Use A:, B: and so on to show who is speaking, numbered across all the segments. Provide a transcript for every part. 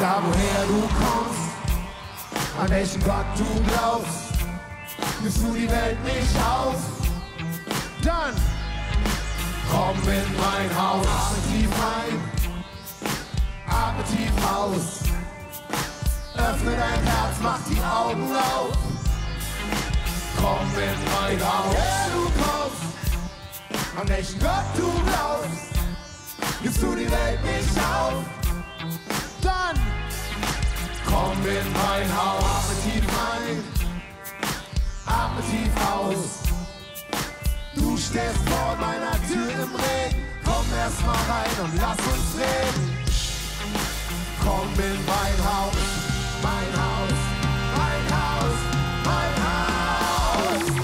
A: Da woher du kommst, an welchen Gott du glaubst, gibst du die Welt nicht auf, dann komm in mein Haus. Atme tief ein, atme tief aus, öffne dein Herz, mach die Augen auf, komm in mein Haus. Woher du kommst, an welchen Gott du glaubst, gibst du die Welt nicht auf, dann komm in mein Haus. Atme tief ein, atme tief aus. Du stehst vor meiner Tür im Regen. Komm erst mal rein und lass uns reden. Komm in mein Haus, mein Haus, mein Haus, mein Haus.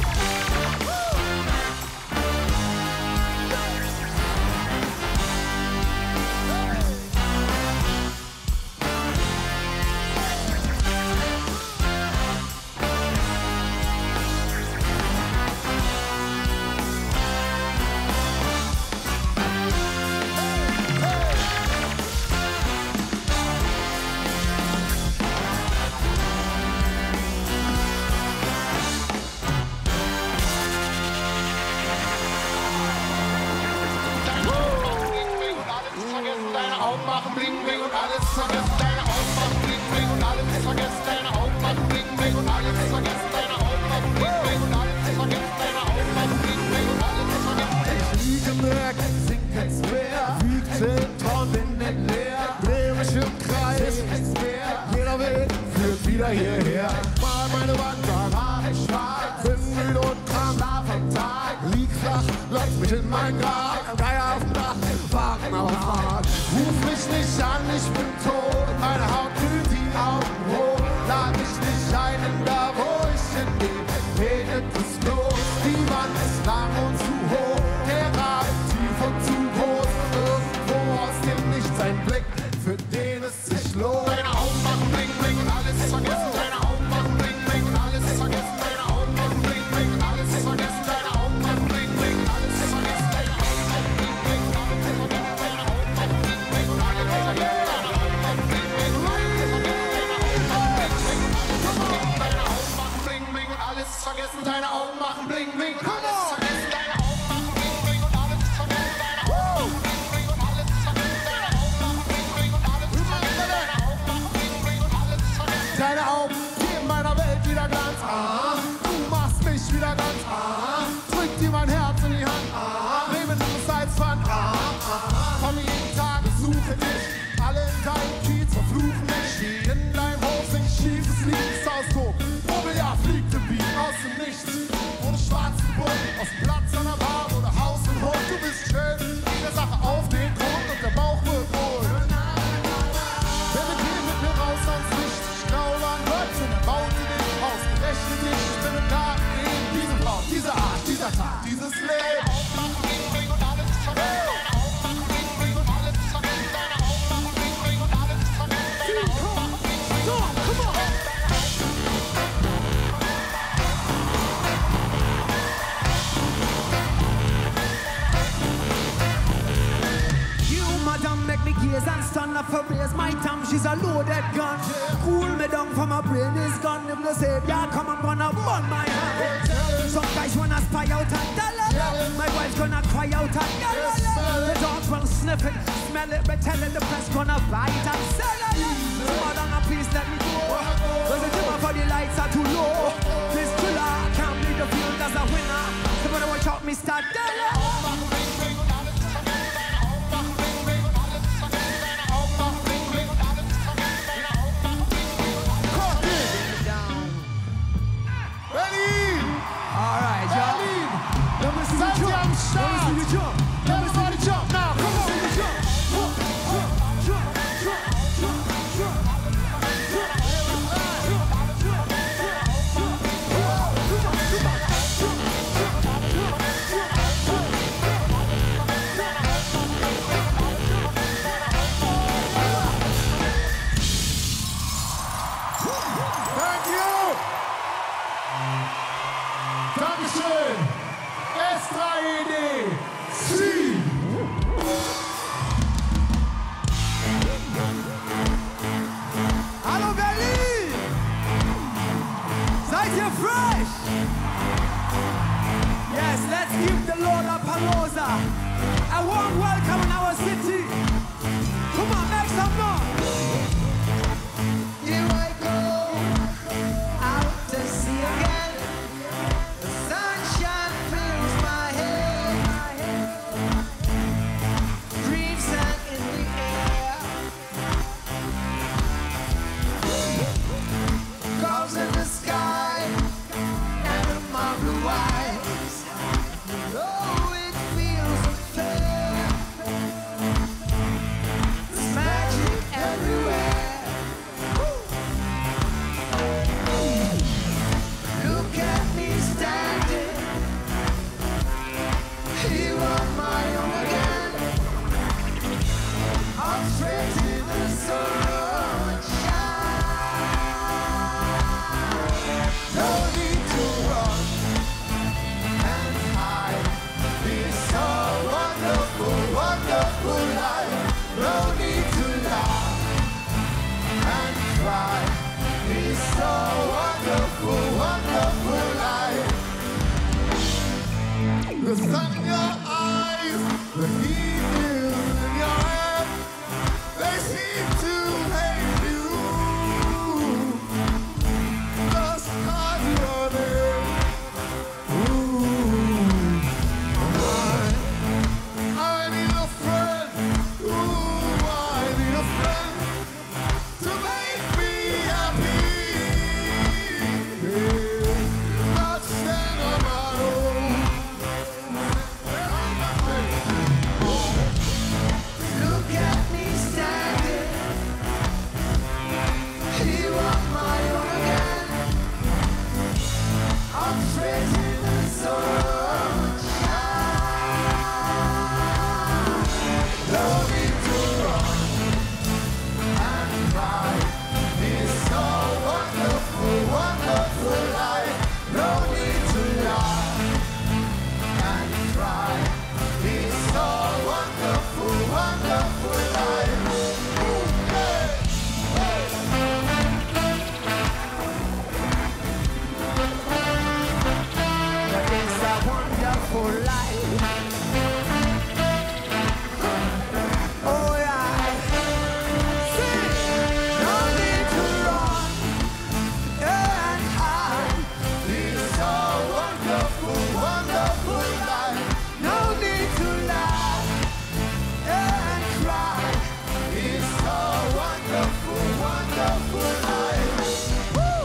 A: Bling, bling und alles vergessen, deine Augen machen bling, bling und alles vergessen, deine Augen machen bling, bling und alles vergessen, deine Augen machen bling, bling und alles vergessen, deine Augen machen bling, bling und alles vergessen. Ich liege nirgends, sinke ins Meer, wiegte Tonnen, bin nicht leer, dreh mich im Kreis, jeder Weg führt wieder hierher. Mal meine Wand, dann hab ich schwarz, bin müde und krank, schlaf am Tag, lieg flach, lass mich in mein Grab, Geier auf dem Dach, warten auf Fahrt. Ruf mich nicht an, ich bin tot, meine Haut glüht, die Augen hoch. Lad mich nicht ein, denn da wo ich hingehe, regnet es los. Die Wand ist lang und zu hoch, der Graben tief und zu groß. Irgendwo aus dem Nichts ein Blick, für den es sich lohnt. Deine Augen machen bling, bling und alles vergessen. Deine Augen machen bling, bling und alles vergessen. Deine Augen machen bling, bling und alles vergessen. Deine Augen machen bling, bling und alles vergessen. Deine Augen machen bling, bling und alles vergessen. Deine Augen machen bling, bling und alles vergessen. Deine Augen machen bling, bling und alles vergessen. Deine Augen machen bling, bling und alles vergessen. Deine Augen machen bling, bling und alles vergessen. Deine Augen machen bling, bling und alles vergessen. Deine Augen machen bling, bling und alles vergessen. Deine Augen machen bling, bling und alles vergessen. Deine Augen machen bling, bling und alles vergessen. Deine Augen geben meiner Welt wieder Glanz. Du machst mich wieder ganz. Drück dir mein Herz in die Hand. Lebe du als Pfand. Komm jeden Tag, suche dich. Alle in deinem Kiez verfluchen mich. In deinem Hof sing schiefes Liebesausdruck. Mobiliar fliegt im Beat aus dem Nichts. Ohne schwarzen Bull, aus dem Platz an der Bar oder Haus und Hof. Du bist schön, jede Sache auf den Grund und der Bauch wird wohl. Wer geht mit mir raus ans Licht? Ich glaube an Gott und er baut dir dich aus. Rechne dich, ich bin im Garten in diesem Raum, dieser Art, dieser Tag, dieses Leben.
B: Make me gaze and stand up for raise my tongue, she's a loaded gun. Cool me down for my brain is gone. If the savior come up gonna burn my hand. Some guys wanna spy out and dollar. My wife's gonna cry out and dollar. The dogs will sniff it, smell it, but tell it the press gonna bite and sell it. More than a please let me go. Cause the dimmer for the lights are too low. This killer can't make the field as a winner. Somebody watch out, Mr. Dollar.
A: Everybody jump now, come on, jump.
B: fresh. Yes, let's give the Lord a palooza. A warm welcome in our city. Come on, make some noise. Here I go, out to sea again. The sunshine fills my head. Dreams hang in the air. Clouds in the sky and in my blue eyes. Oh, it feels unfair. There's magic everywhere. Look at me standing here on my own again. I'm straight in the sunshine. No need to run and hide. This so wonderful, wonderful life. No need to laugh and cry. This so wonderful, wonderful life. The sun in your eyes, the heat in your head, they seem to hate you. Just 'cause you're there. Ooh, I need a friend. Ooh, I need a friend to make me happy. Not stand on my own. Look at me standing here on my own again. I'm straight in the sunshine. No need to run and cry. It's so wonderful, wonderful life. No need to laugh and cry. It's so wonderful, wonderful life. Hey, hey. It's a wonderful life. Oh yeah. Sing. No need to run and hide. It's so wonderful, wonderful life. No need to laugh and cry. It's so wonderful, wonderful life. Woo!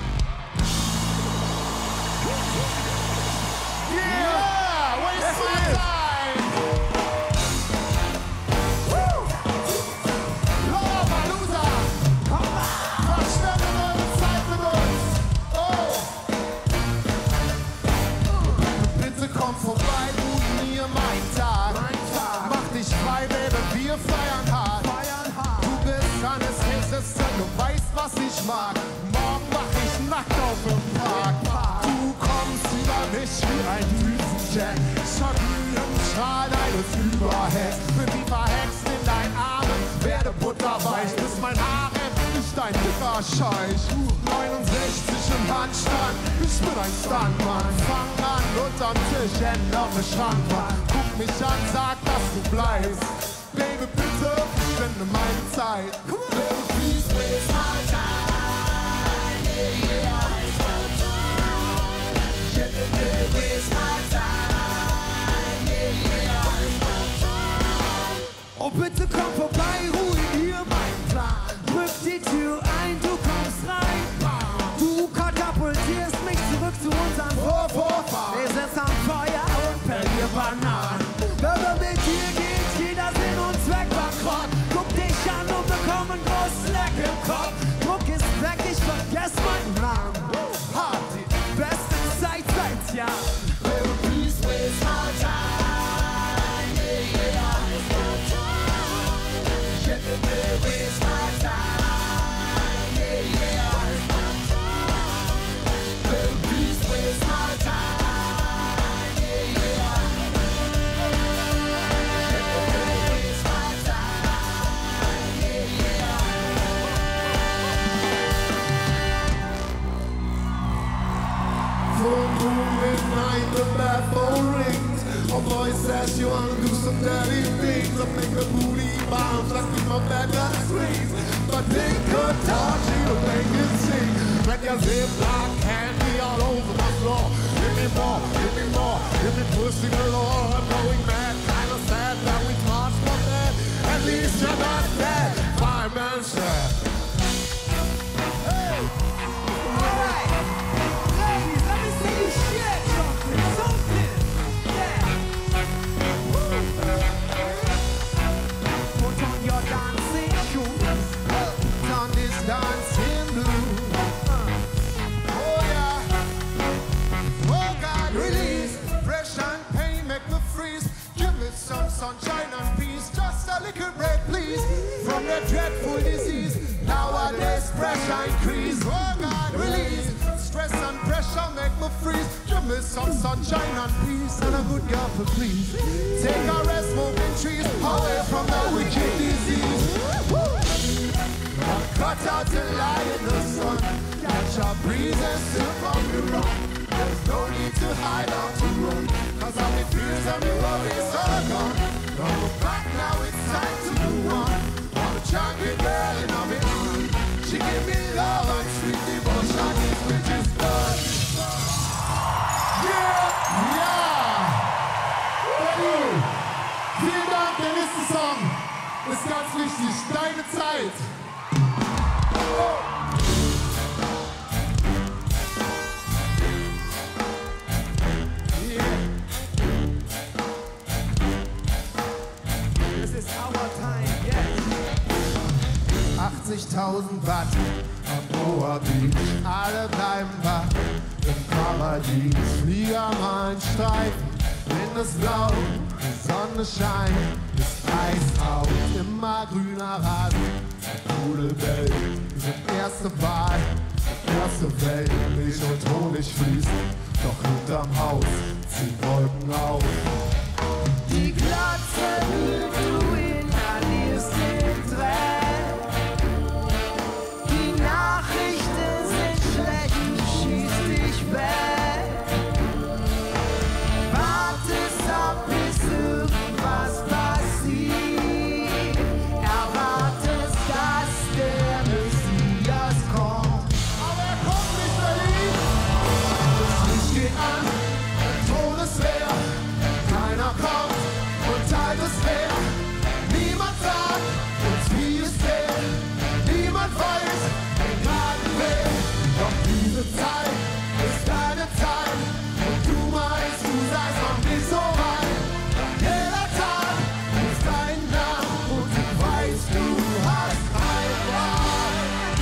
B: Yeah, waste my time. Woo! Lollapalooza. Verschwende eure Zeit mit uns. Oh. Bitte komm vorbei, ruinier meinen Tag. Mach dich frei, Baby, wir feiern hart. Du bist Anästhesist, du weißt, was ich mag. Morgen mach ich nackt auf dem Park. Du kommst über mich wie ein Düsenjet. Schocken im Strahl deines Überhängs. Bin wie verhext in deinen Armen, werde butterweich, bis mein Harem ist dein dicker Scheich. 69 im Handstand, ich bin ein Stuntmann. Fang an, unterm Tisch, Hände auf der Schrankwand. Guck mich an, sag, dass du bleibst. Baby, bitte, verschwende meine Zeit. Baby, please waste my time. Yeah, yeah, waste my time. Yeah, waste my time. Yeah, yeah, waste my time. Oh, bitte komm vorbei, ruinier meinen Plan. Drück die Tür ein, du kommst rein. Du katapultierst mich zurück zu unseren Vorfahren. Wir sitzen am Feuer und pellieren Bananen. Aber mit dir geht jeder Sinn und Zweck bankrott. Guck dich an und bekomm einen großen Leck im Kopf. Druck ist weg, ich vergess meinen Namen.
A: the bad phone rings. A voice says you wanna do some dirty things. I make a booty bounce, I keep my bad guy screams. But they could talk, she would make it sing. When you zip like candy all over my floor. Give me more, give me pussy galore. I'm going mad, kinda sad that we marched from that. At least you're not dead, fireman said.
B: Hey! Alright! Ladies, let me see you share something! Yeah! Woo. Put on your dancing shoes.
A: Put on this dancing blues. Oh yeah. Oh God, release. Pressure and pain make me freeze. Give me some sunshine and peace. Just a little break, please. From the dreadful disease. Nowadays pressure increase. Oh God, release. Stress and pressure make me freeze. Give me some sunshine and peace. And a good girl for please. Take a rest, smoking trees. Away from the wicked disease. Cut out the light in the sun. Catch a breeze and sip on the run. There's no need to hide or to run. Cause all the fears and the worries are gone. Don't look back now, it's time to move on. I'm a champion girl and I'm in on. She give me love and sweet devotion. These bitches done. Yeah! Yeah! Hey! Vielen Dank, der nächste Song ist ganz wichtig. Deine Zeit.
B: This is our time, yes!
A: 80.000 Watt am Boa Beach. Alle bleiben wach im Paradies. Flieger mal einen Streifen in das Blau. Die Sonne scheint, ist eiskalt. Immer grüner Rasen, coole Welt. Wir sind erste Wahl, erste Welt. Milch und Honig fließen, doch hinterm Haus ziehen Wolken auf.
B: Die Glotze hüllt, du inhalierst den Dreck. Die Nachrichten sind schlecht, du schießt dich weg. Wartest ab, bis irgendwas passiert. Erwartest, dass der Messias kommt.
A: Aber er kommt nicht, Berlin! Das Licht geht an, der Todeswehr. Keiner kommt und teilt es leer. Niemand sagt uns, wie es geht. Niemand weiß den geraden Weg. Doch diese Zeit ist deine Zeit. Und du meinst, du seist noch nicht so weit. Jeder Tag ist dein Namen und du weißt, du hast Heimat.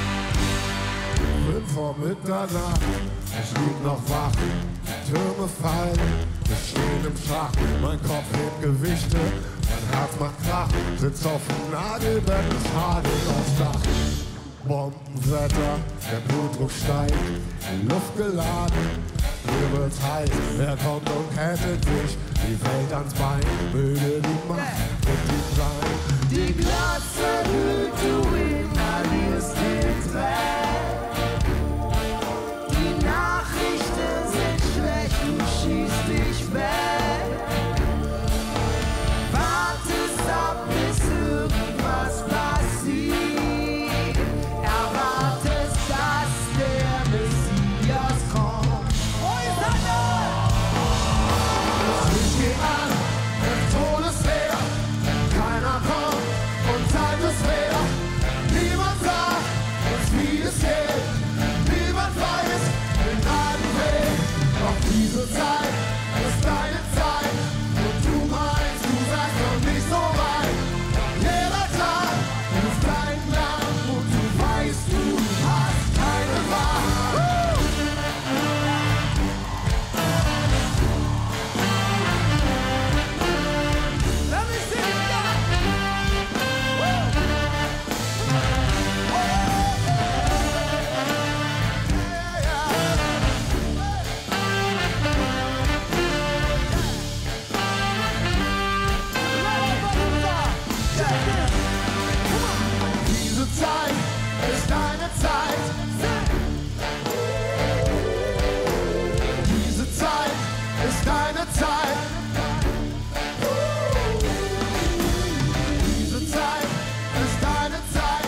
A: 5 vor Mitternacht, ich lieg noch wach. Die Türme fallen, wir stehen im Schach. Mein Kopf hebt Gewichte, mein Herz macht Krach. Sitz auf dem Nagelbett, das Hagel aufs Dach. Bombenwetter, der Blutdruck steigt, die Luft geladen. Hier wird's heiß, wer kommt und kettet dich? Die Welt ans Bein, möge die Macht mit ihm sein.
B: Die Glotze hüllt, du inhalierst den Dreck. Die Nachrichten sind schlecht, du schießt dich weg. Wartest ab, bis irgendwas passiert. Erwartest, dass der Messias kommt. Wo ist er denn?
A: Das Licht geht an, der Todeswehr. Keiner kommt und teilt es leer. Niemand sagt uns, wie es ist deine Zeit. Diese Zeit ist deine Zeit.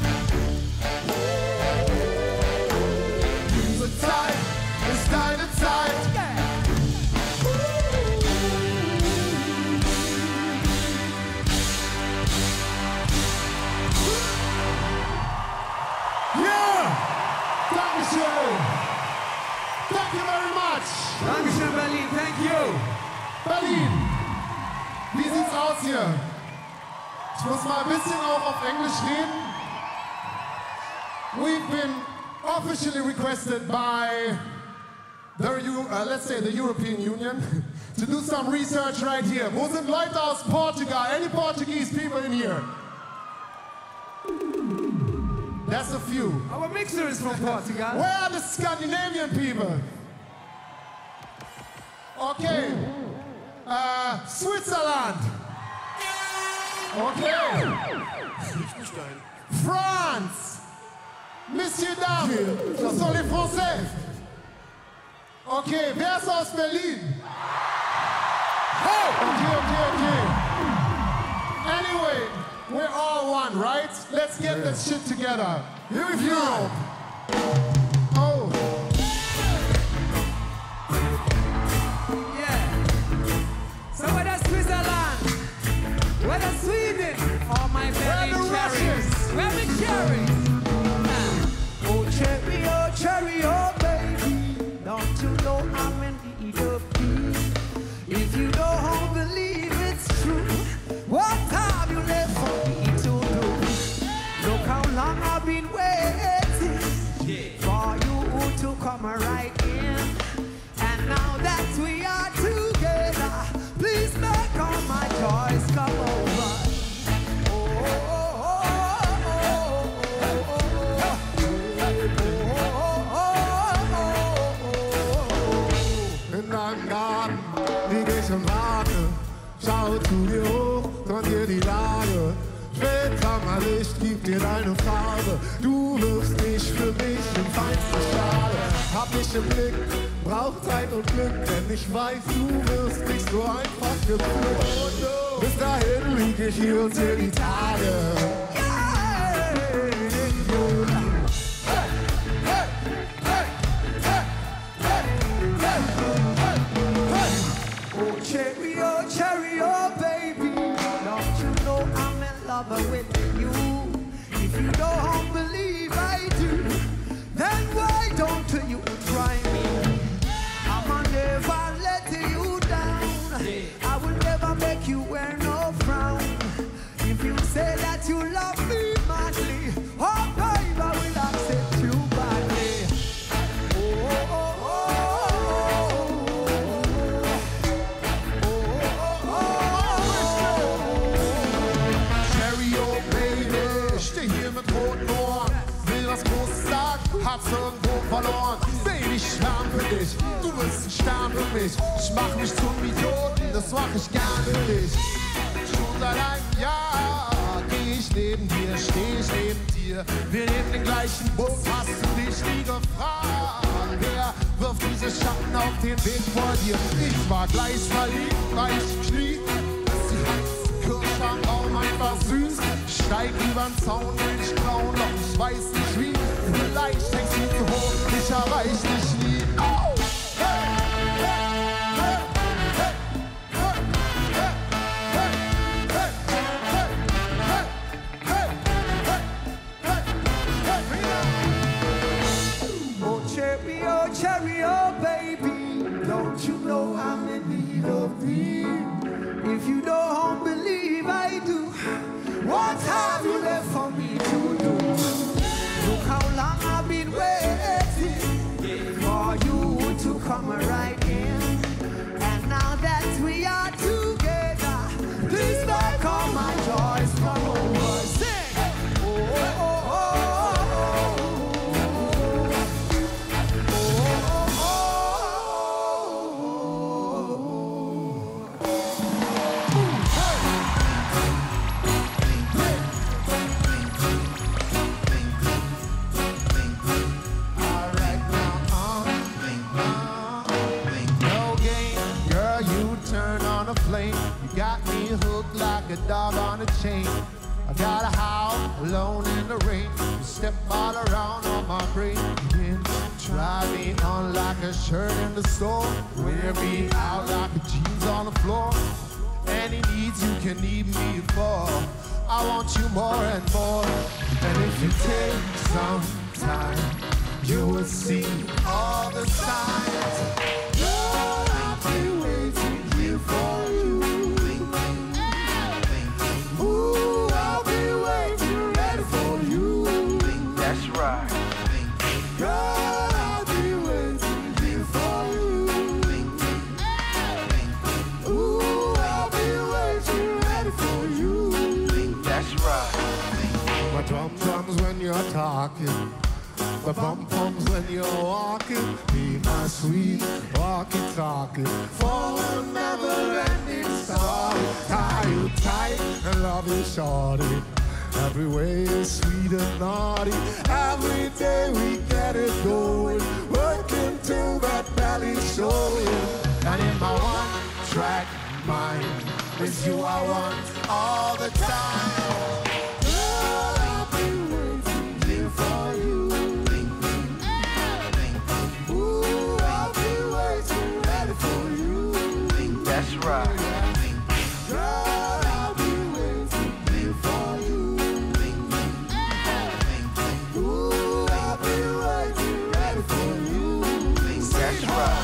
A: Diese Zeit ist deine Zeit. Yeah! Dankeschön! Thank you very much!
B: Dankeschön, Berlin. Thank you.
A: Berlin! Wie sieht's aus hier? Ich muss mal ein bisschen auch auf Englisch reden. We've been officially requested by let's say the European Union to do some research right here. Wo sind Leute aus Portugal? Any Portuguese people in here? That's a few.
B: Our mixer is from Portugal.
A: Where are the Scandinavian people? Okay. Switzerland. Okay. France. Messieurs, dames. Ce sont les Français. Okay, wer ist aus Berlin? Hey! Okay. Anyway, we're all one, right? Let's get this shit together. Here with Europe. Oh.
B: Yeah. So where does Switzerland? Where does Sweden? Oh, my Berlin
A: Where the
B: cherries.
A: Russians?
B: Where the cherries? Oh, cherry, oh, baby. Don't you know I'm in need of peace? If you don't believe it's true, what have you left for me to do? Look how long I've been waiting for you to come right in. And now that we are together, please make all my joys come over.
A: In deinem Garten lieg ich und warte, schaue zu dir hoch, sondier die Lage. Spätsommerlicht gibt dir deine Farbe, du wirfst mich für mich im feinsten Stahle. Hab dich im Blick, brauch Zeit und Glück, denn ich weiß, du wirst nicht so einfach gepflückt. Bis dahin lieg ich hier und zähl die Tage.
B: Cherry, oh, baby. Don't you know I'm in love with you? If you don't believe I do, then why don't you try me? I'ma never let you down. I will never make you wear no frown. If you say that you love me madly, oh, baby, I will accept you badly.
A: Hab's irgendwo verloren. Baby, ich schwärm für dich. Du bist ein Stern für mich. Ich mach mich zum Idioten, das mach ich gern für dich. Schon seit einem Jahr geh ich neben dir, steh ich neben dir. Wir nehmen den gleichen Bus, hast du dich nie gefragt? Wer wirft diese Schatten auf den Weg vor dir? Ich war gleich verliebt, weil ich schlief. Sie hat Kirsche am Baum einfach süß. Steig übern Zaun, will ich klauen, doch ich weiß nicht wie. Vielleicht hängst du zu hoch, ich erreich dich nie. Oh! Hey! Hey! Hey! Hey! Hey! Hey!
B: Oh, cherry, oh, baby. Don't you know I'm in need of thee? If you don't believe I do, what have you left for me to do? Look how long I've been waiting for
A: chain. I got a house alone in the rain. You step all around on my brain. You can try me on like a shirt in the store. Wear me out like a jeans on the floor. Any needs you can need me for. I want you more and more. And if you take some time, you will see all the signs. Girl, I'll be waiting here for you. Ooh, I'll be waiting ready for you.
C: That's right.
A: Girl, I'll be waiting here for you. Ooh, I'll be waiting ready for you.
C: That's right.
A: My drum-drums when you're talking. The pom-poms when you're walking. Be my sweet walkie-talkie for a never-ending story. Tie you tight and love you shorty. Every way is sweet and naughty. Every day we get it going. Working till that belly showing. And in my one-track mind, it's you I want all the time. Girl, I'll be waiting here for you.
C: That's right.
A: Girl, I'll be waiting here for you. Ooh, I'll be waiting ready for you.
C: That's right.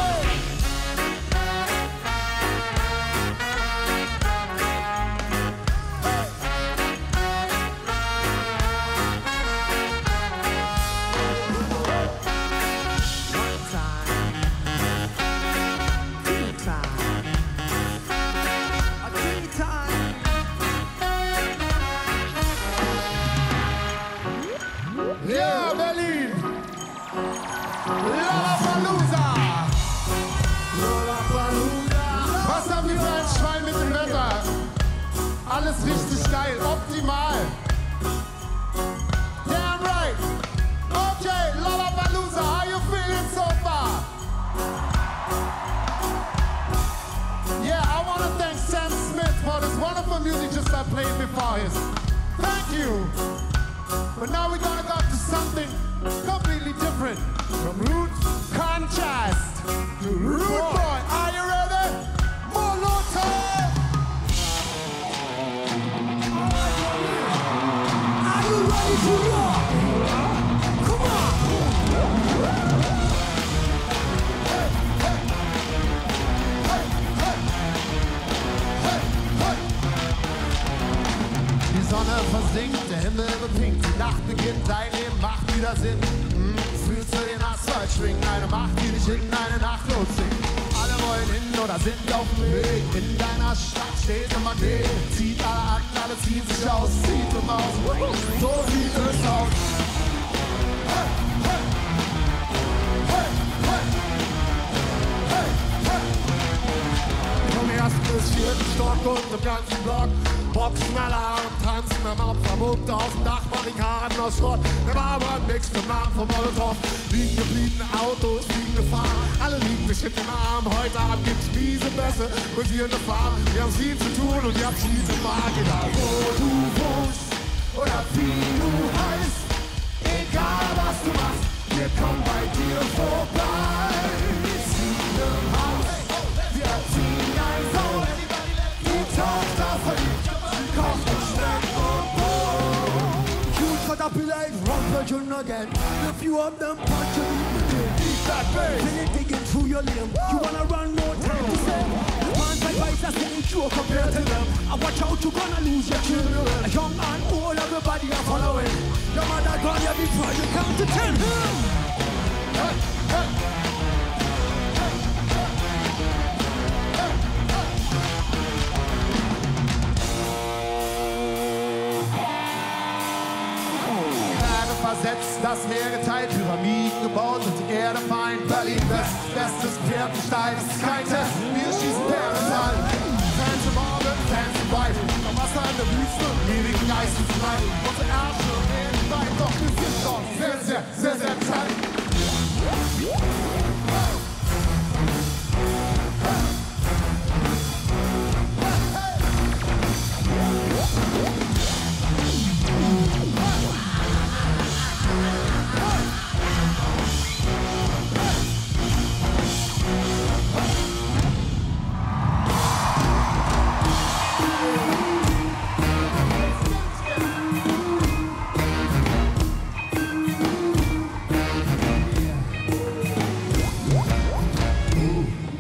A: Yeah, Berlin! Lollapalooza! Lollapalooza! Was haben wir für ein Schwein mit dem Wetter? Alles richtig geil, optimal! Damn right! Okay, Lollapalooza, how you feeling so far? Yeah, I want to thank Sam Smith for this wonderful music just I played before his. Thank you! But now we're gonna go to something completely different. From root contrast to root boy. Are you ready? Molotov!
B: Are you ready to rock? Come on!
A: Die Sonne versinkt, der Himmel bepinkt, die Nacht beginnt, dein Leben macht wieder Sinn. Fühlst du den Asphalt schwingen, eine Macht, die dich in eine Nachtlos singt. Alle wollen hin oder sind auf dem Weg, in deiner Stadt steht ein Magnet. Zieht alle an, alle ziehen sich aus, zieht im Aus, so sieht es aus. Hey, hey. Hey, hey. Hey, hey. Vom ersten bis vierten Stock und im ganzen Block. Boxen, Alarm, tanzen am Opfermund auf dem Dach, Barrikaden aus Schrott. Da war aber nix zum Namen vom Molotov. Liegen gebliebene Autos, liegen gefahren. Alle liegen sich in den Arm. Heute Abend gibt's miese Bässe und hier in der Farm. Wir haben viel zu tun und ihr habt viel zu machen. Egal wo du wohnst oder wie du heißt. Egal was du machst, wir kommen bei dir vorbei. Wir ziehen im Haus, wir ziehen ein Haus. Die Tochter verliebt. Cut up like run again. A few of them punch you in. Eat that bass. Feel it digging through your limb. You wanna run more time to send. Man by bites are saying sure compared to them. And watch out, you gonna lose your children. A young and old, everybody are following. Your mother gone you before you count to 10. Hey, hey. Versetzt, das Meer geteilt, Pyramiden gebaut und die Erde fein. Berlin West, bestes Pferdenstein, es ist kein Test, wir schießen Perlental. Fans im Orbit, Fans im Weit, am Wasser in der Wüste, ewigen Geisten zu leiden. Unsere Ärsche reden weit, doch wir sind dort sehr, sehr, sehr, sehr klein.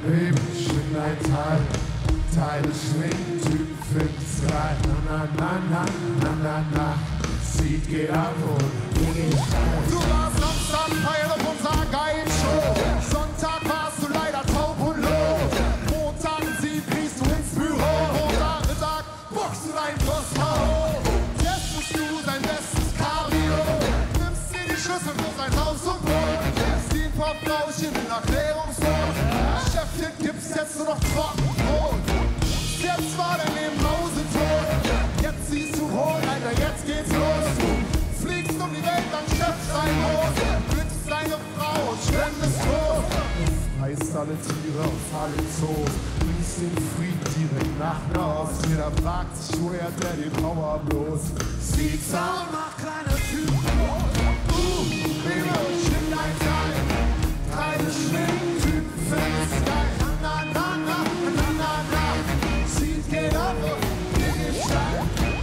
A: Baby, ich bin ein Teil. Teile schwingen, Typen finden's geil. Na, na, na, na, na, na. Seed geht ab und wir gehen steil. Du warst Samstag Teil auf unserer geilen Show. Sonntag warst du leider taub und los. Montag kriegst du ins Büro. Montag boxst du dein Brusthaar. Testest du sein bestes Cardio. Nimmst dir die Schlüssel für sein Haus und Brot. Gibst ihm Pop-Rauschen in Erklärungsform. Chefchen gibt's jetzt nur noch Trockenbrot. Jetzt war dein Leben mausetot. Jetzt siehst du rot, Alter, jetzt geht's los. Du fliegst um die Welt, dann schöpfst dein Haus. Blickst deine Frau und spendest tot. Reißt alle Tiere aus alle Zoos. Lies den Frieden direkt nach Nahost. Jeder fragt sich, woher der die Power bloß. Sieht Sound, mach kleine Typen. Baby, schick dein Teil. Teile schwingen, Typen findest geil. Na, na, na, na, na, na. Seed geht ab und wir gehen steil.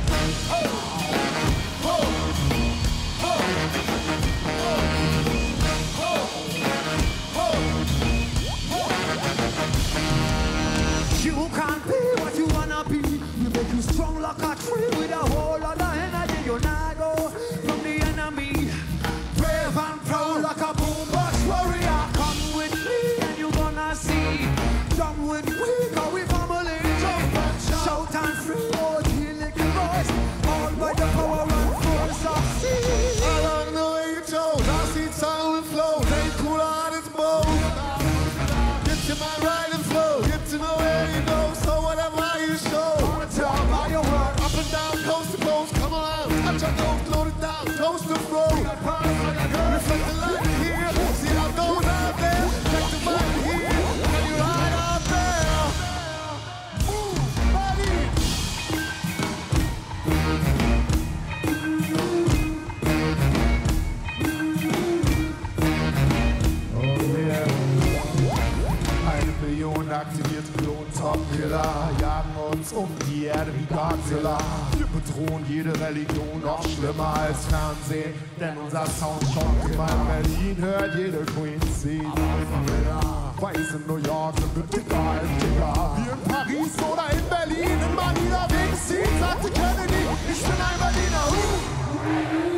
B: You can't be what you wanna be. We make you strong like a tree with a whole lot of energy. You not go from the enemy. Brave and proud like a boombox warrior. Come with me and you gonna see. Come with me, cause we family. Jump and shout and free. Oh, dear little boys. All by the power and force of sea.
A: Along the way you chose, I see sound and flow. They cool on its bow. Get to my ride and flow. Get to know where you go. So whatever you show.
B: Wanna tell by your word.
A: Up and down, coast to coast, come on. Touch your toes, load it down, toast to flow. Reflect the light here. See how those out there. Check the mind here. When you ride out there. Move, body. Oh yeah. 1 Million aktivierte Klon-Top-Killer jagen uns um die Erde wie Godzilla. Wir bedrohen jede Religion, noch schlimmer als Fernsehen, denn unser Sound schockt immer in Berlin, hört jede Queen Seed. Weiß in New York sind wir dicker als dicker. Wie in Paris oder in Berlin, in Manila wegen Seed, sagte Kennedy, ich bin ein Berliner.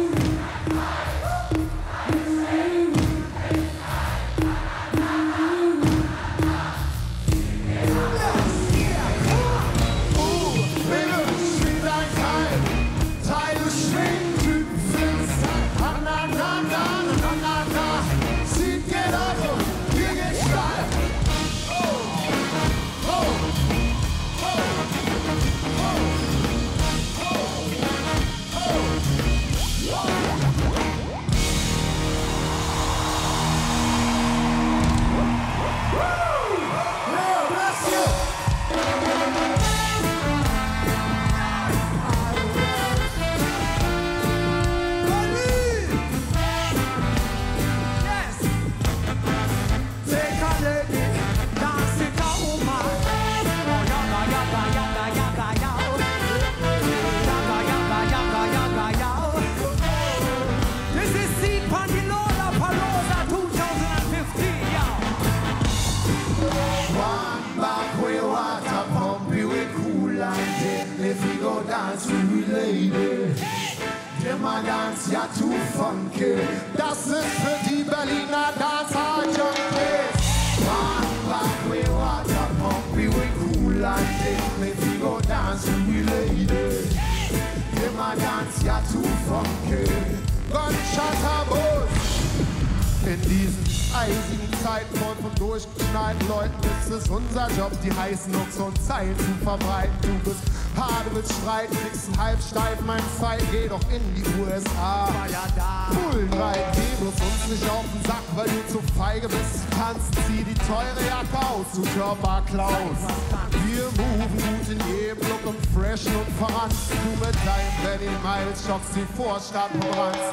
A: Dance, ja, too funky. Das ist für die Berliner Dancer-Junkies. One back, we water pumpy, we cool and dead. If we go dance, we lady. Dem a dance, ja, too funky. Gunshot-Abos. In diesen eisigen Zeiten von durchgeknallten Leuten ist es unser Job, die heißen Hooks und Zeilen zu verbreiten. Du bist hart, du willst streiten, kriegst einen Halbsteif, mein Pfeil, geh doch in die USA. Bullen reiten, geh bloß uns nicht auf den Sack, weil du zu feige bist. Tanzen, zieh die teure Jacke aus, du Körperklaus. Wir moven gut in jedem Look und freshen und verranzt. Du mit deinem Benny Miles schockst die Vorstadt und ranzt.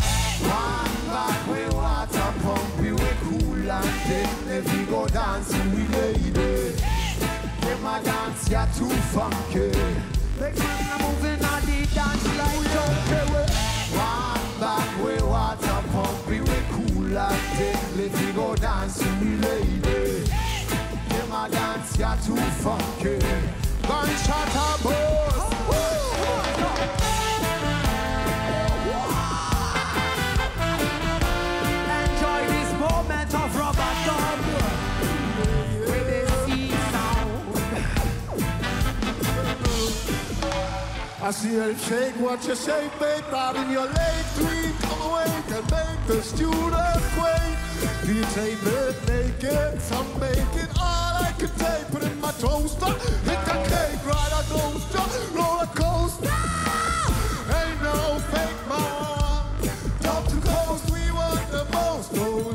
A: One back, we water pumpy, we cool and dead. If we go dance, we lady. Them a dance, yeah, too funky.
B: Big man a moving on the dance like junkie.
A: One back, we water pumpy, we cool and dead. If we go dance, we lady. Them you're too funky. Gunshot a bust.
B: Enjoy this moment of rubber dub with the sea sound.
A: I see you shake what you shake, babe. Out in your late dream, come awake and make the student quake. DJ bit naked, some bacon, all I can take. Put in my toaster, hit the cake, ride a coaster, roller coaster. Ain't no fake mom. Top to coast, we want the most. Oh,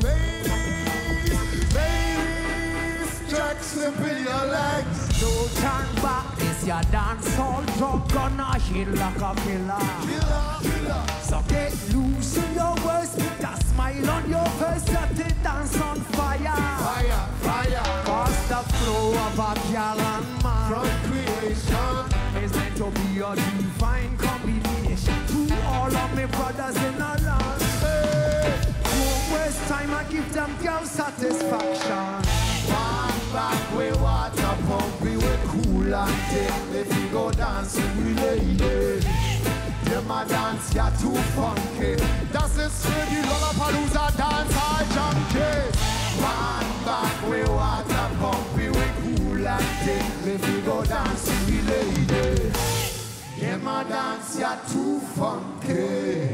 A: ladies, track slip in your legs.
B: Don't turn back, this your dancehall drop gonna hit like a killer. So get loose in your words, put a smile on your face, set the dance on fire.
A: Fire, fire,
B: Cause the flow of a girl and man
A: from creation.
B: is meant to be a divine combination to all of my brothers in the land.
A: Hey,
B: Don't waste time, I give them girls satisfaction.
A: one back we water pump, we cool and take. If we go dancing, we lady. Them a dance, you're too funky. Das ist für die Lollapalooza Dance Hall Junkies. One back we water pump, we cool and take. If we go dancing, we lady. Them a dance, you're too funky.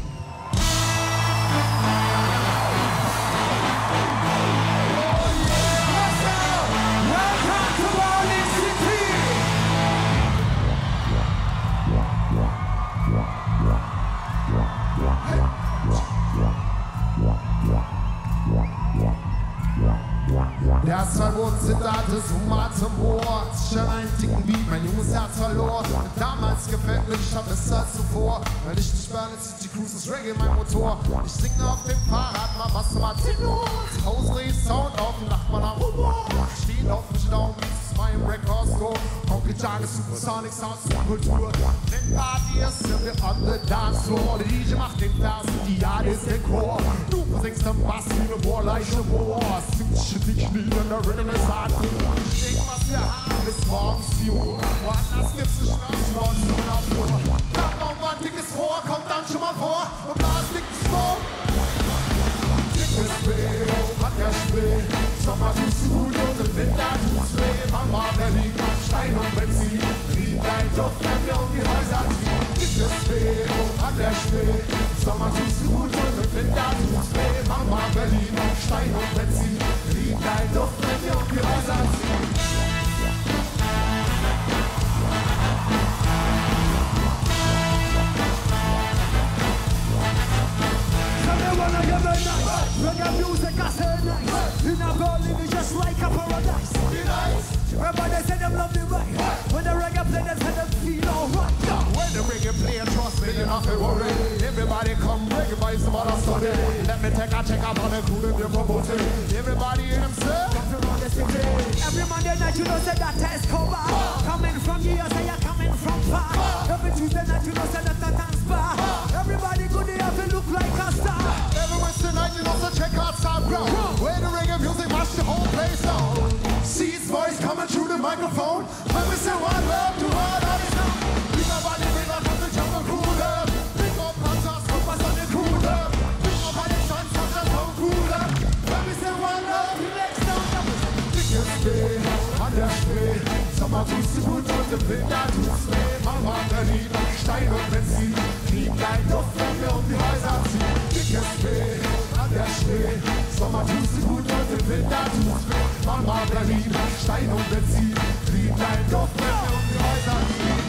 B: Welcome to Berlin City!
A: Der Salon-Zitat ist Humor zum Wort. Schon einen dicken Beat, mein junges Herz verlor. Damals gefällt mir, ich hab es als zuvor. Weil ich nicht Berlin City Cruise, ist Reggae mein Motor. Ich singe auf dem Fahrrad, mal was zum Tenor. Zu Hause dreh ich Sound auf, lacht man am Humor. Stehen auf mich Daumen, das ist mein Record Store. Onkel Jagger, Supersonic Sound, Kultur. Wenn Party ist, sind wir on the dance floor. Der DJ macht den Vers, die Jade ist der Chor. Du singst am Bass wie eine bohrleiche Moor. Singt dich nie, wenn der Rhythm ist hart. Ich denk, was wir haben, bis morgens 4 Uhr. Woanders gibt's eine Straße, morgens 7 auf Uhr. Sag noch mal ein dickes Rohr, kommt dann schon mal vor. Und da ist dickes Rohr. Dickes Weh, hat der Spee. Sommer tut's gut und im Winter tut's weh. Mama, Berlin, Stein und Benzin. Wie dein Duft, wenn wir um die Häuser ziehen. Dickes Weh, hat der Spee. Sommer tut's gut und im Winter tut's weh. Mama, Berlin, Stein und Benzin. Wie dein Duft, wenn wir um die Häuser ziehen.
B: Reggae music, I say nice. In a Berlin, it's just like a paradise. Everybody say them love the right. When the reggae play, they say them feel alright.
A: When the reggae play, trust me, you not to worry. Everybody come reggae by some other study. Let me take a check out on the crew that you're promoting. Everybody in himself.
B: Every Monday night, you know, say that test cover. Coming from here, say you're coming from far. Every Tuesday night, you know, say that the dance bar. Everybody good, they have to look like a star.
A: Every Wednesday night, you know, so check out SoundCloud. Where the reggae music mash the whole place down. Seeds voice coming through the microphone. Let me say one love to all that is now. Big up on the big up on the jungle cooler. Big up Panzers, Compass on the cooler. Big up on the sons on the sound cooler. Let me say one love to next sound. Dickes Weh, an der Spree. Sommer tut's dir gut und im Winter tut's weh. Mama, Berlin, Stein und Benzin. Lieb dein Duft, wenn wir um die Häuser ziehen. Dickes Weh, an der Spree. Sommer tut's dir gut und im Winter tut's weh. Mama, Berlin, Stein und Benzin. Lieb dein Duft, wenn wir um die Häuser ziehen.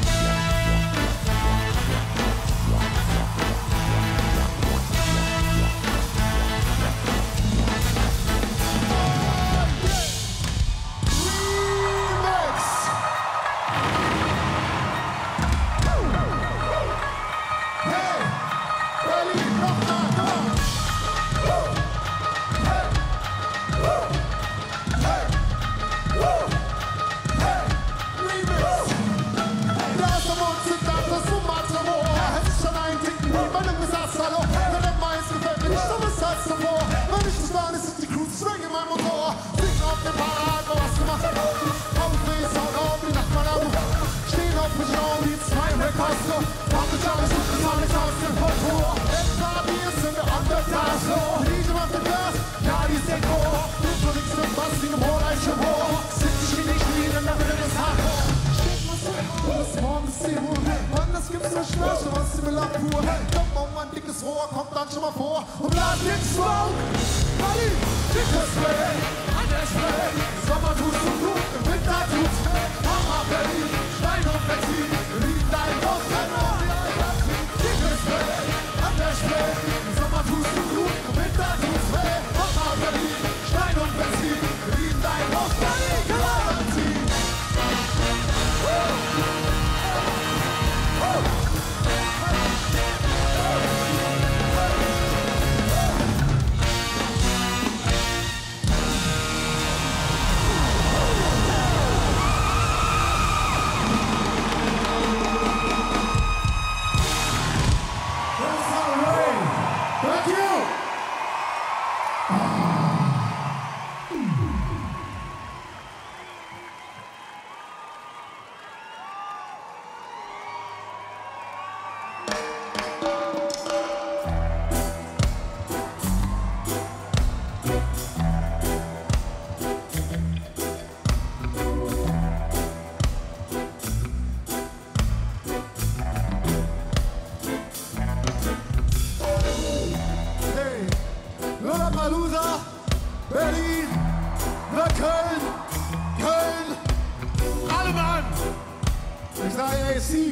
A: AC.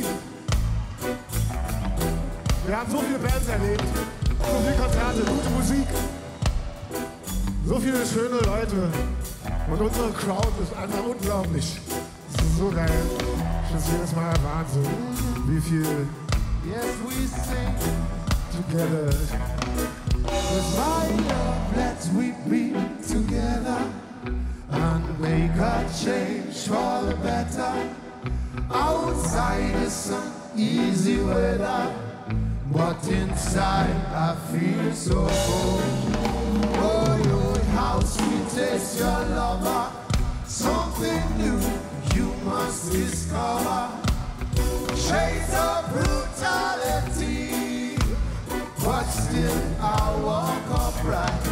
A: Wir haben so viele Bands erlebt, so viele Konzerte, gute Musik, so viele schöne Leute. Und unsere Crowd ist einfach unglaublich. Das ist so geil. Ich finde jedes Mal Wahnsinn, wie viel Yes, we sing together. With my love, let's we be together and make a change for the better. Outside is some easy weather, but inside I feel so cold. Oh, Lord, how sweet is your lover. Something new you must discover. Shades of brutality, but still I walk upright.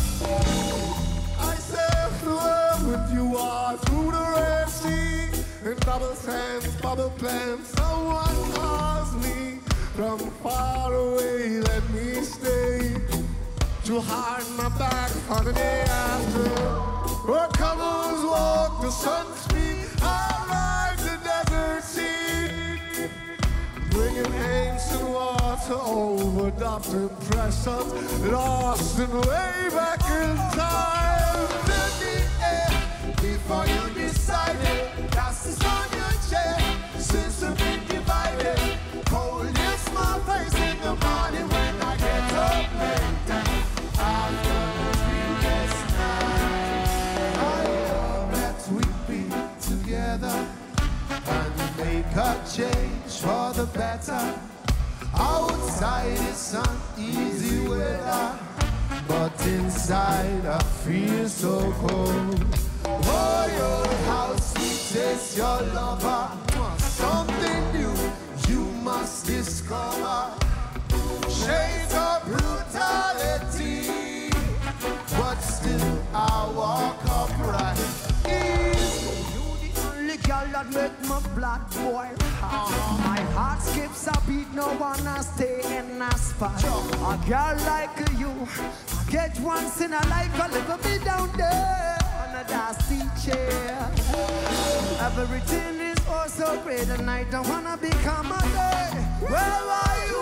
A: I sail through with you all through the Red Sea. In double sands, bubble plans, someone calls me from far away, let me stay. To harden my back for the day after. Where camels walk the sun's feet, I ride the desert sea. Bringing ancient water over adopted pressures, lost and way back in time. Fill the air before you decided. Dust is on your chair since we've been divided. Cold is my face in the morning when I get up late. After the previous night, I love that we be together and make a change for the better. Outside is uneasy weather, but inside I feel so cold. Oh, how sweet is your lover. Something new you must discover. Shades of brutality, but still I walk upright.
B: You the only girl that make my blood boil. My heart skips a beat, no one I stay in a spot. A girl like you, I get once in a life, a little bit down there on a dusty chair. Everything is oh so great, and I don't wanna become a day. Where are you?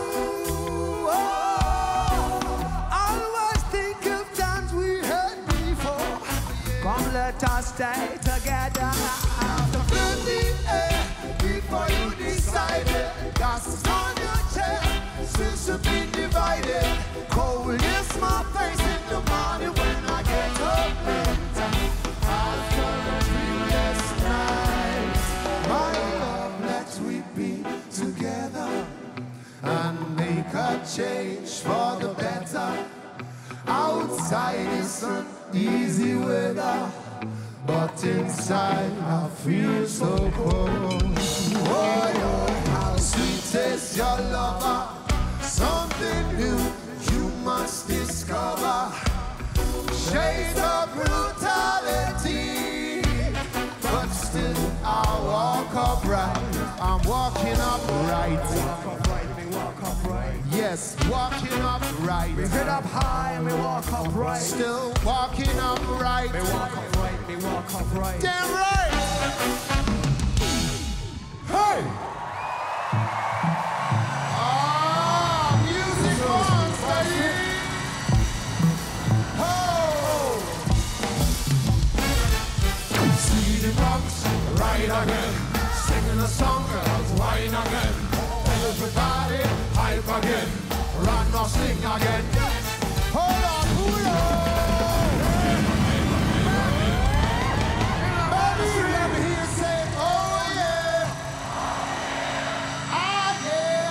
B: Always think of times we had before. Come, let us stay together.
A: Fill the air before you decided. Dust is on your chest since you've been divided. Cold is my face in the morning when I get up late. After the previous night, my love, let's we be together and make a change for the better. Outside is uneasy weather, but inside I feel so cold. Oh, how sweet is your lover. Something new you must discover. Shades of brutality, but still I walk upright. I'm walking upright. Yes, walking upright.
B: We get up high and we walk upright.
A: Still walking upright.
B: We walk upright, we walk upright.
A: Damn right! Hey! Ah, music monster! Oh! See the rocks right again, singing a song, girls, wine again. Everybody hype again, run or sing again. Hold on, hold on! Baby, let me hear you say, oh yeah, ah yeah,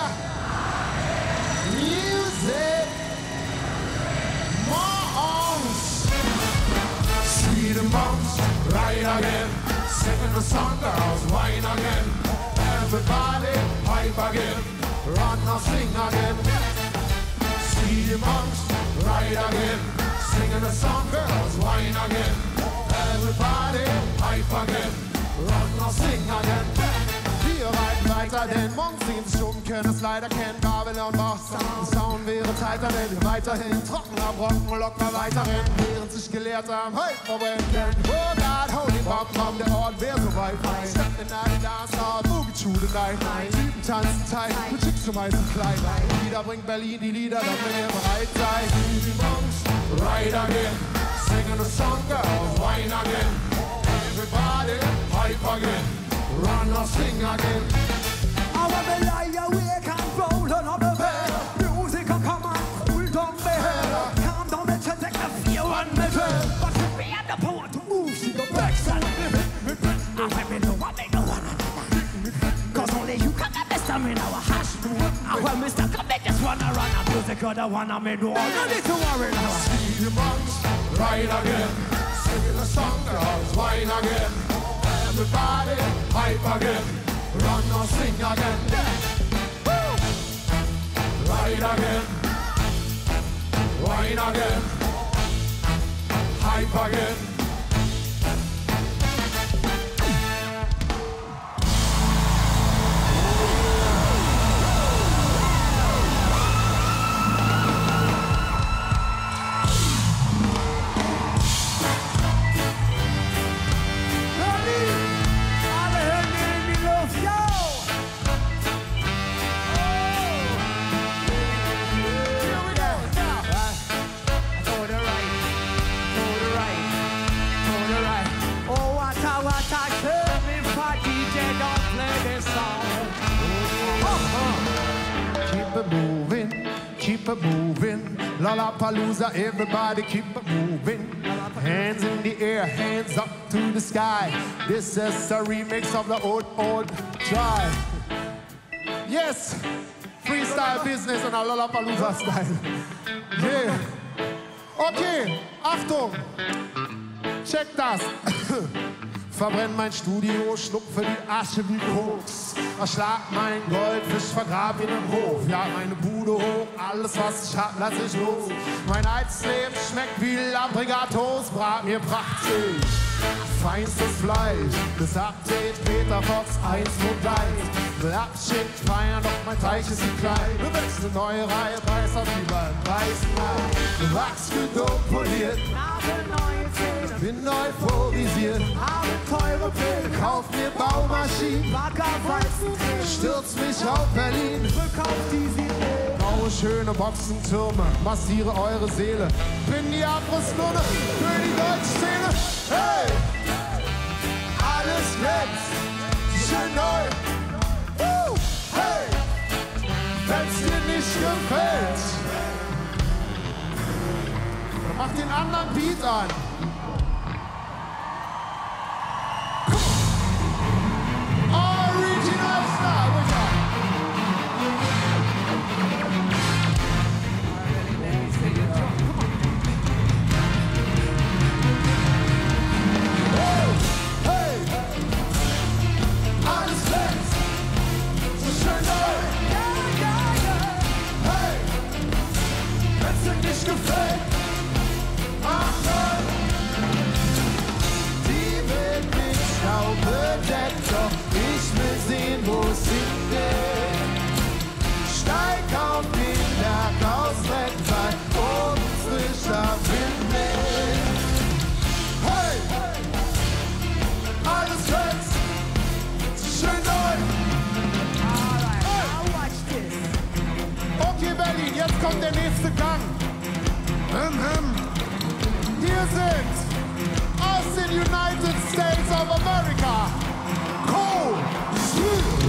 A: music, more arms, sweet and bounce, right again, singing the song, girls, wine again. Everybody hype again, run or sing again. See the monks right again, singing a song, girls, wine again. Everybody hype again, run or sing again. Wir reiten weiter, denn morgens 7 Stunden können es leider kennen. Gabel und Wasser, Sound wäre tighter, wenn wir weiterhin trockener Brocken locker weiterhin. Während sich gelehrt haben, heute verbrennen. Oh God, holy bum bum, der Ort wäre so weit frei. Stepped in the dance hall, movie to Studenei. Typen tanzen tight, mit Chicks zum heißen Kleid. Lieder bringt Berlin die Lieder, damit ihr bereit seid. Ride again, singing a song, girls, wine again. Everybody, hype again, run or sing again.
B: I want to lie awake and roll on the bed. Music will come and cool down the head. Calm down the check, take the fear and the dread. But we have the power to move, see the backside. I want to know what they know. Cause only you can get the stamina, our hash. I want Mr. Come make us wanna run a music or the one I made do. No need to worry now.
A: See the monks, ride again. Singing a song, girls, wine again. Everybody, hype again. Run or sing again. Woo! Ride again. Wine again. Hype again. Keep it moving, Lollapalooza, everybody keep it moving. Hands in the air, hands up to the sky. This is a remix of the old drive. Yes, freestyle business in a Lollapalooza style. Yeah. Okay, Achtung, check das. Verbrenn mein Studio, schlupfe die Asche wie Koks. Erschlag mein Goldfisch, vergrab ihn im Hof. Jag meine Bude hoch, alles was ich hab, lass ich los. Mein Heizleben schmeckt wie lambriger Toast. Brat mir Prachtfisch, feinstes Fleisch. Das Update Peter Fox 1 und 1. Will abschickt, feiern, doch mein Teich ist zu klein. Du willst eine neue Reihe, Preis auf über einen weißen Mai. Wachs gedumpt, poliert. Bin euphorisiert, habe teure Pillen, kauf mir Baumaschinen, stürz mich auf Berlin, verkauf die Seele, baue schöne Boxentürme, massiere eure Seele, bin die Abrissnunne für die Deutschszene. Hey, alles glänzt, schön neu. Hey, wenn's dir nicht gefällt, dann mach den anderen Beat an. Jetzt kommt der nächste Gang. Hier sind aus den United States of America Cold Steel.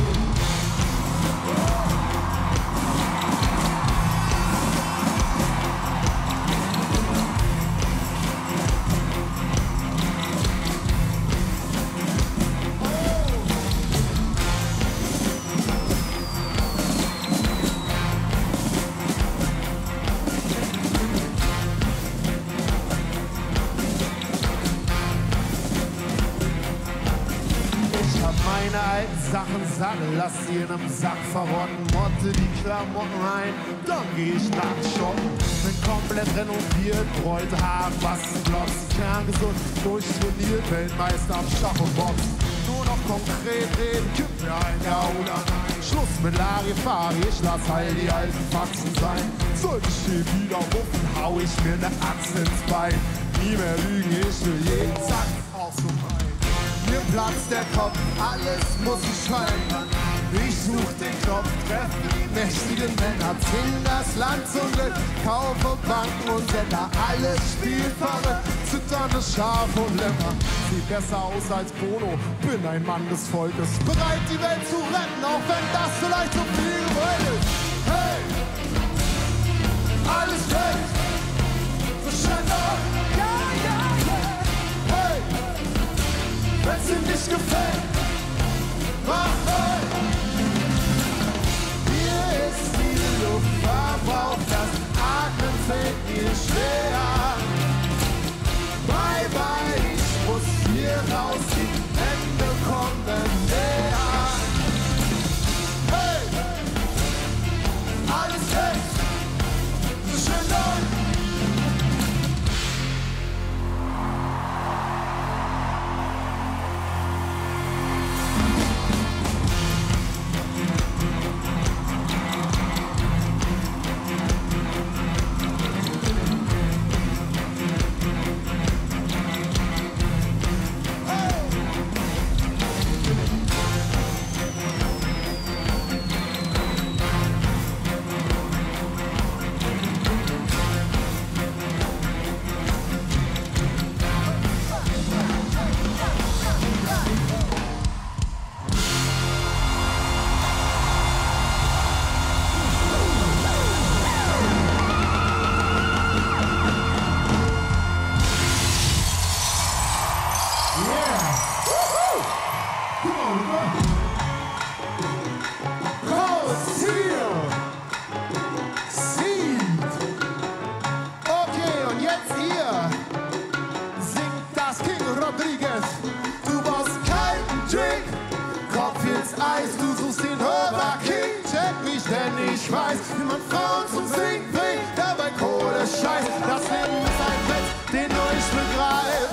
A: Meine alten Sachen sacken, lass sie in einem Sack verrotten, motte die Klamotten ein, dann geh ich nach shoppen. Bin komplett renoviert, heute Haaren, Bastenblocks, kerngesund, durchtrainiert, Weltmeister am Schach und Box. Nur noch konkret reden, gib mir ein Ja oder Nein. Schluss mit Larifari, ich lass all die alten Faxen sein. Sollte ich hier wieder rufen, hau ich mir ne Axt ins Bein. Nie mehr lügen, ich will jeden Sack aus dem Bein. Mir platzt der Kopf, alles muss ich schreien. Ich such den Kopf, treffe die mächtigen Männer, zwing das Land zum Glück, kaufe Banken und Sender, alles spielt verrückt, zitternde Schafe und Lämmer. Sieht besser aus als Bono, bin ein Mann des Volkes, bereit die Welt zu retten, auch wenn das vielleicht so viel gewollt ist. Hey, alles recht, Verschwender, ja, ja, ja. Hey, wenn's dir nicht gefällt, mach hey. Hier ist die Luft verbraucht, das Atmen fällt mir schwer. Bye bye, ich muss hier raus, die Hände kommen näher. Hey, alles recht, schön doll. Ich weiß, wie man Frauen zum Singen bringt, dabei Kohle Scheiß. Das Leben ist ein Witz, den nur ich begreife.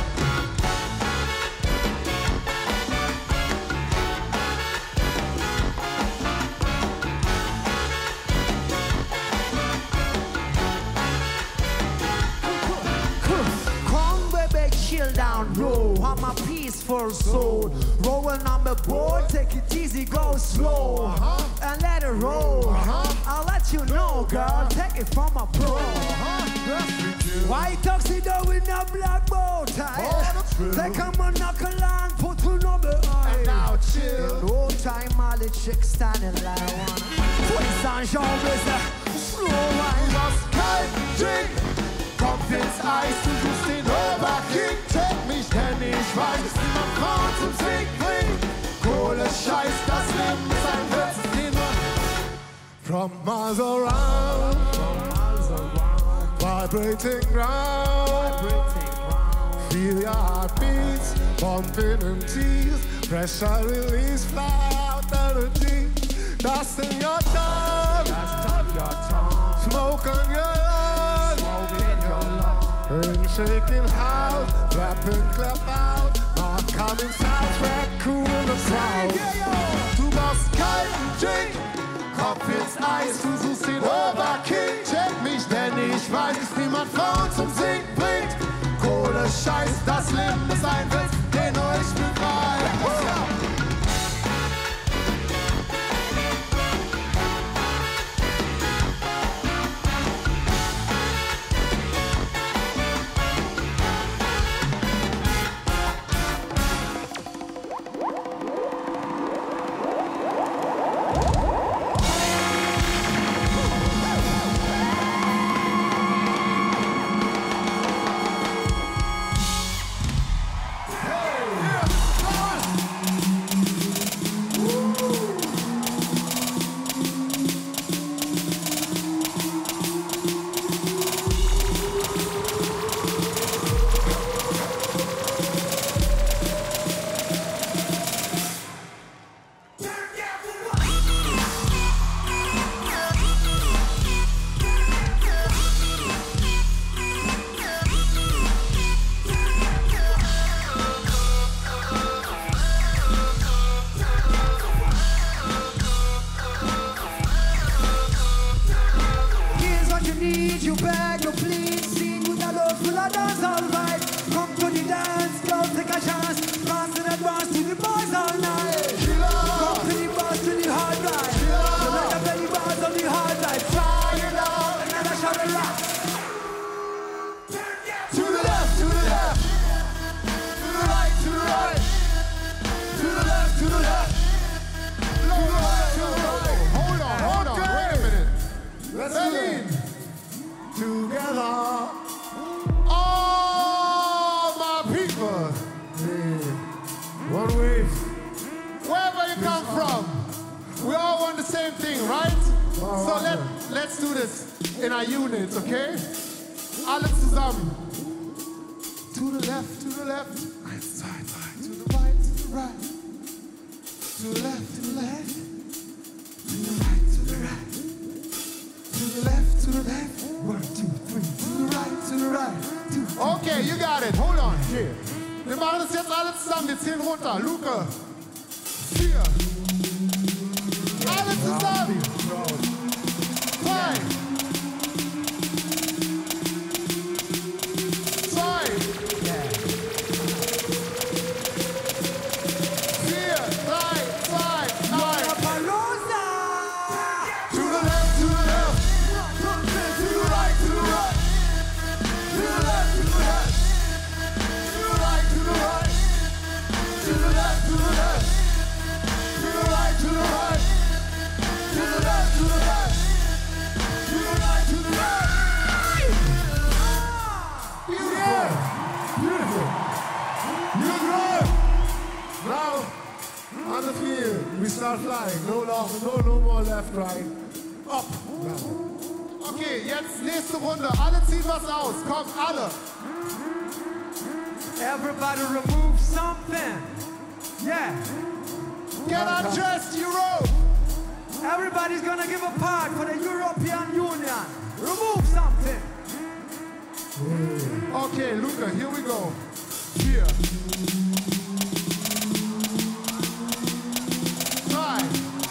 B: Come baby, chill down, bro. I'm a peaceful soul. Rolling on the board, take it easy, go slow. And let it roll. I'll let you know, girl. Take it from a pro. White tuxedo with a black bow tie. Take a monocle and put a number eye.
A: And now chill.
B: No time, all the chicks standing like one. Twist and shoulders, slow wine.
A: Was kein Drink, Kopf ins Eis, du suchst den Oberking. Check mich, denn ich weiß, wie man Frauen zum Singen bringt. Kohle Scheiß, das Leben ist ein Witz, den man from miles around, vibrating round. Feel your heartbeats, pumping and tease, pressure release, fly out energy. Dust in your tongue, smoke on your lungs, and shaking house, clapping, clap out. Not coming sounds, red, cool in the sound. Du machst kalten Drink, Kopf ins Eis, du suchst den Oberking. Check mich, denn ich weiß, wie man Frauen zum Singen bringt. Kohle Scheiß, das Leben ist ein Witz, den nur ich begreife.
D: One wave.
A: Wherever you come from, we all want the same thing, right? So let's do this in our units, okay? Alles zusammen. To the left, to the left. Side, side. To the right, to the right. To the left, to the left. To the right, to the right. To the left, to the left. 1, 2, 3. To the right, to the right. Okay, you got it. Hold on. Here. Wir machen das jetzt alle zusammen. Wir zählen runter. Luca. 4. Alle zusammen. 5. 2. 4, 3, 2, 1.
B: Palooza!
A: To the left, to the left. To the right, to the right. To the left, to the left. To the right, to the right. To the left, to the left. To the right, to the right. To the left, to the left. To the right, to the right. Beautiful. Beautiful. Beautiful. Now, on the field, we start flying. No more left, right. Up. Okay, jetzt nächste Runde. Alle ziehen was aus. Komm, alle.
B: Everybody remove something. Yeah.
A: Get undressed, Europe.
B: Everybody's gonna give a part for the European Union. Remove something.
A: Okay, Luca, here we go. 4. 3.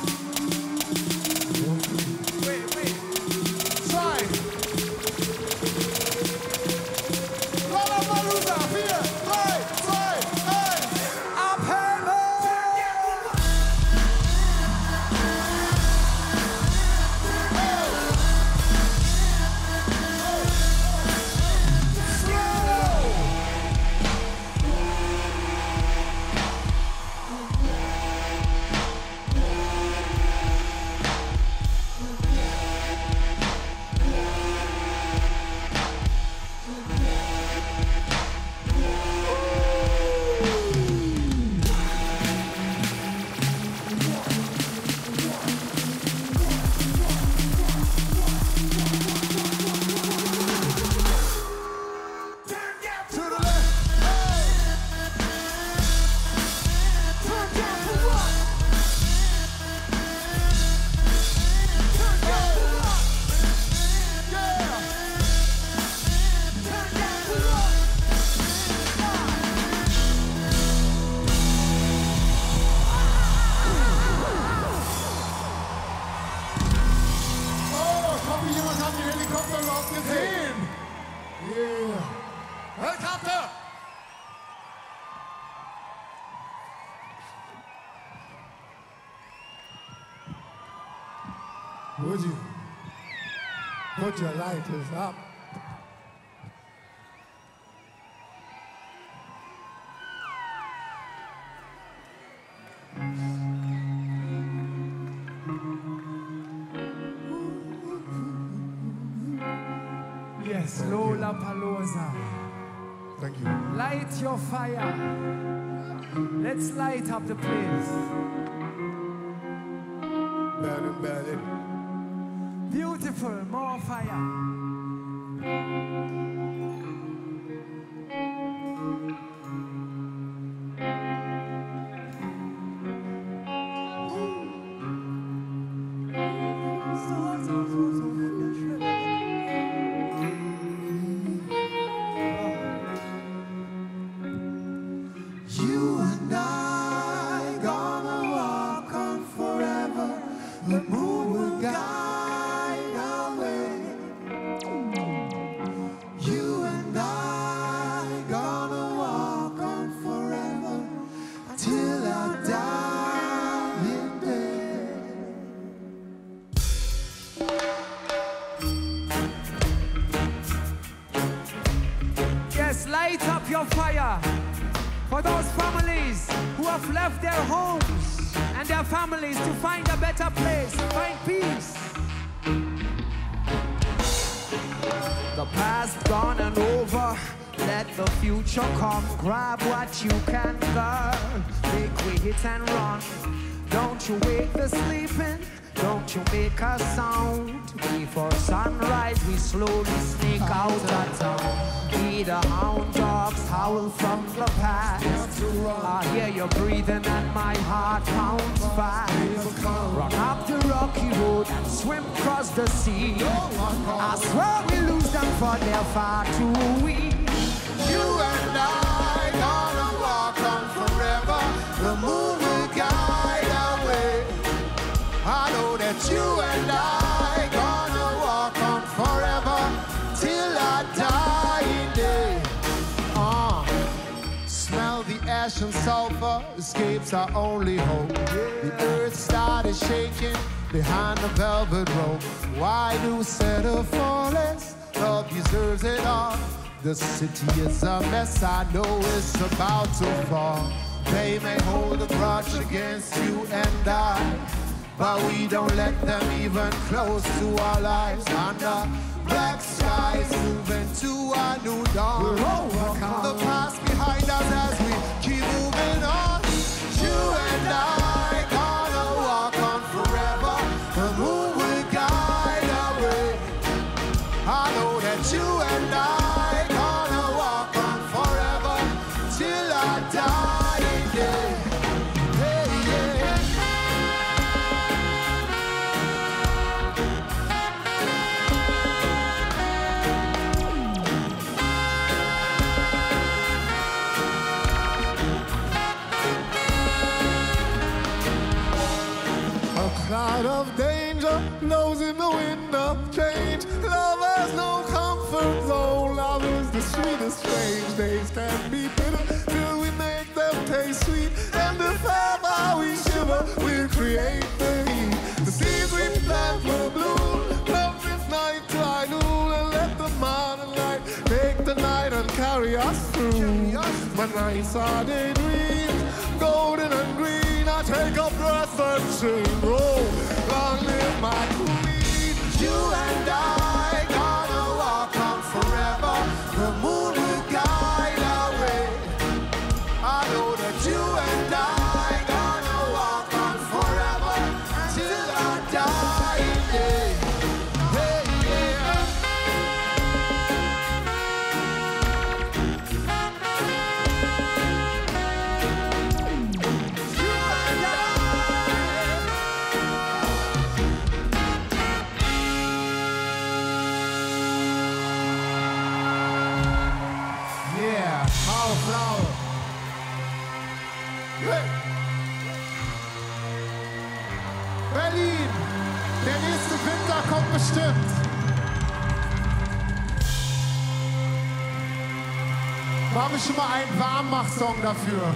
A: Wait. 2. Lollapalooza. 4, 3, 2, 1.
B: Abheben!
A: To the left. Hey. Turn down for what? Turn down for what? Yeah. Turn down for what? Oh, ich hoffe, jemand hat den Helikopter überhaupt gesehen. Yeah. Helikopter!
D: Would you put your lighters up?
B: Yes, Lollapalooza.
D: Thank you.
B: Light your fire. Let's light up the place.
D: Burning.
B: Beautiful, more fire.
A: You and I gonna walk on forever. The moon will guide our way. You and I gonna walk on forever till our dying day.
B: Yes, light up your fire for those families who have left their homes and their families to find a better place, find peace. The past gone and over, let the future come. Grab what you can, girl. it and run. Don't you wake the sleeping, don't you make a sound. Before sunrise we slowly sneak out of town. Hear the hound dogs howl from the past. I hear you breathing and my heart pounds fast. Run up the rocky road and swim across the sea. I swear we lose them for they're far too weak.
A: You and I gonna walk on forever. The moon will guide our way. I know that you and I gonna walk on forever till our dying day. Smell the ash and sulfur, escape's our only hope. The earth started shaking behind the velvet rope. Why do settle for less? Love deserves it all. The city is a mess, I know it's about to fall. They may hold a grudge against you and I, but we don't let them even close to our lives. Under black skies, moving to a new dawn. We'll overcome the past behind us as we keep moving on. You and I gonna walk on forever. The moon will guide our way. I know that you and I gonna walk on forever till our dying day. Hey, yeah.
D: A cloud of danger blows in the wind of change. Love has no comfort zone. Love is the sweetest strange. Days can be bitter till we make them taste sweet. And if ever we shiver, we'll create the heat. The seeds we plant will bloom. Love this night till I noon. And let the morning light take the night and carry us through. My nights are daydreams, golden and green. I take a breath and sing, oh, long live my queen.
A: You and I gonna walk on forever. The moon will guide our way. I know that you and I gonna walk on forever till our dying day. Hey, yeah. You and
D: Yeah, Flower.
A: Hey. Berlin, der nächste Winter kommt bestimmt. Mach ich schon mal einen Warmmach-Song dafür.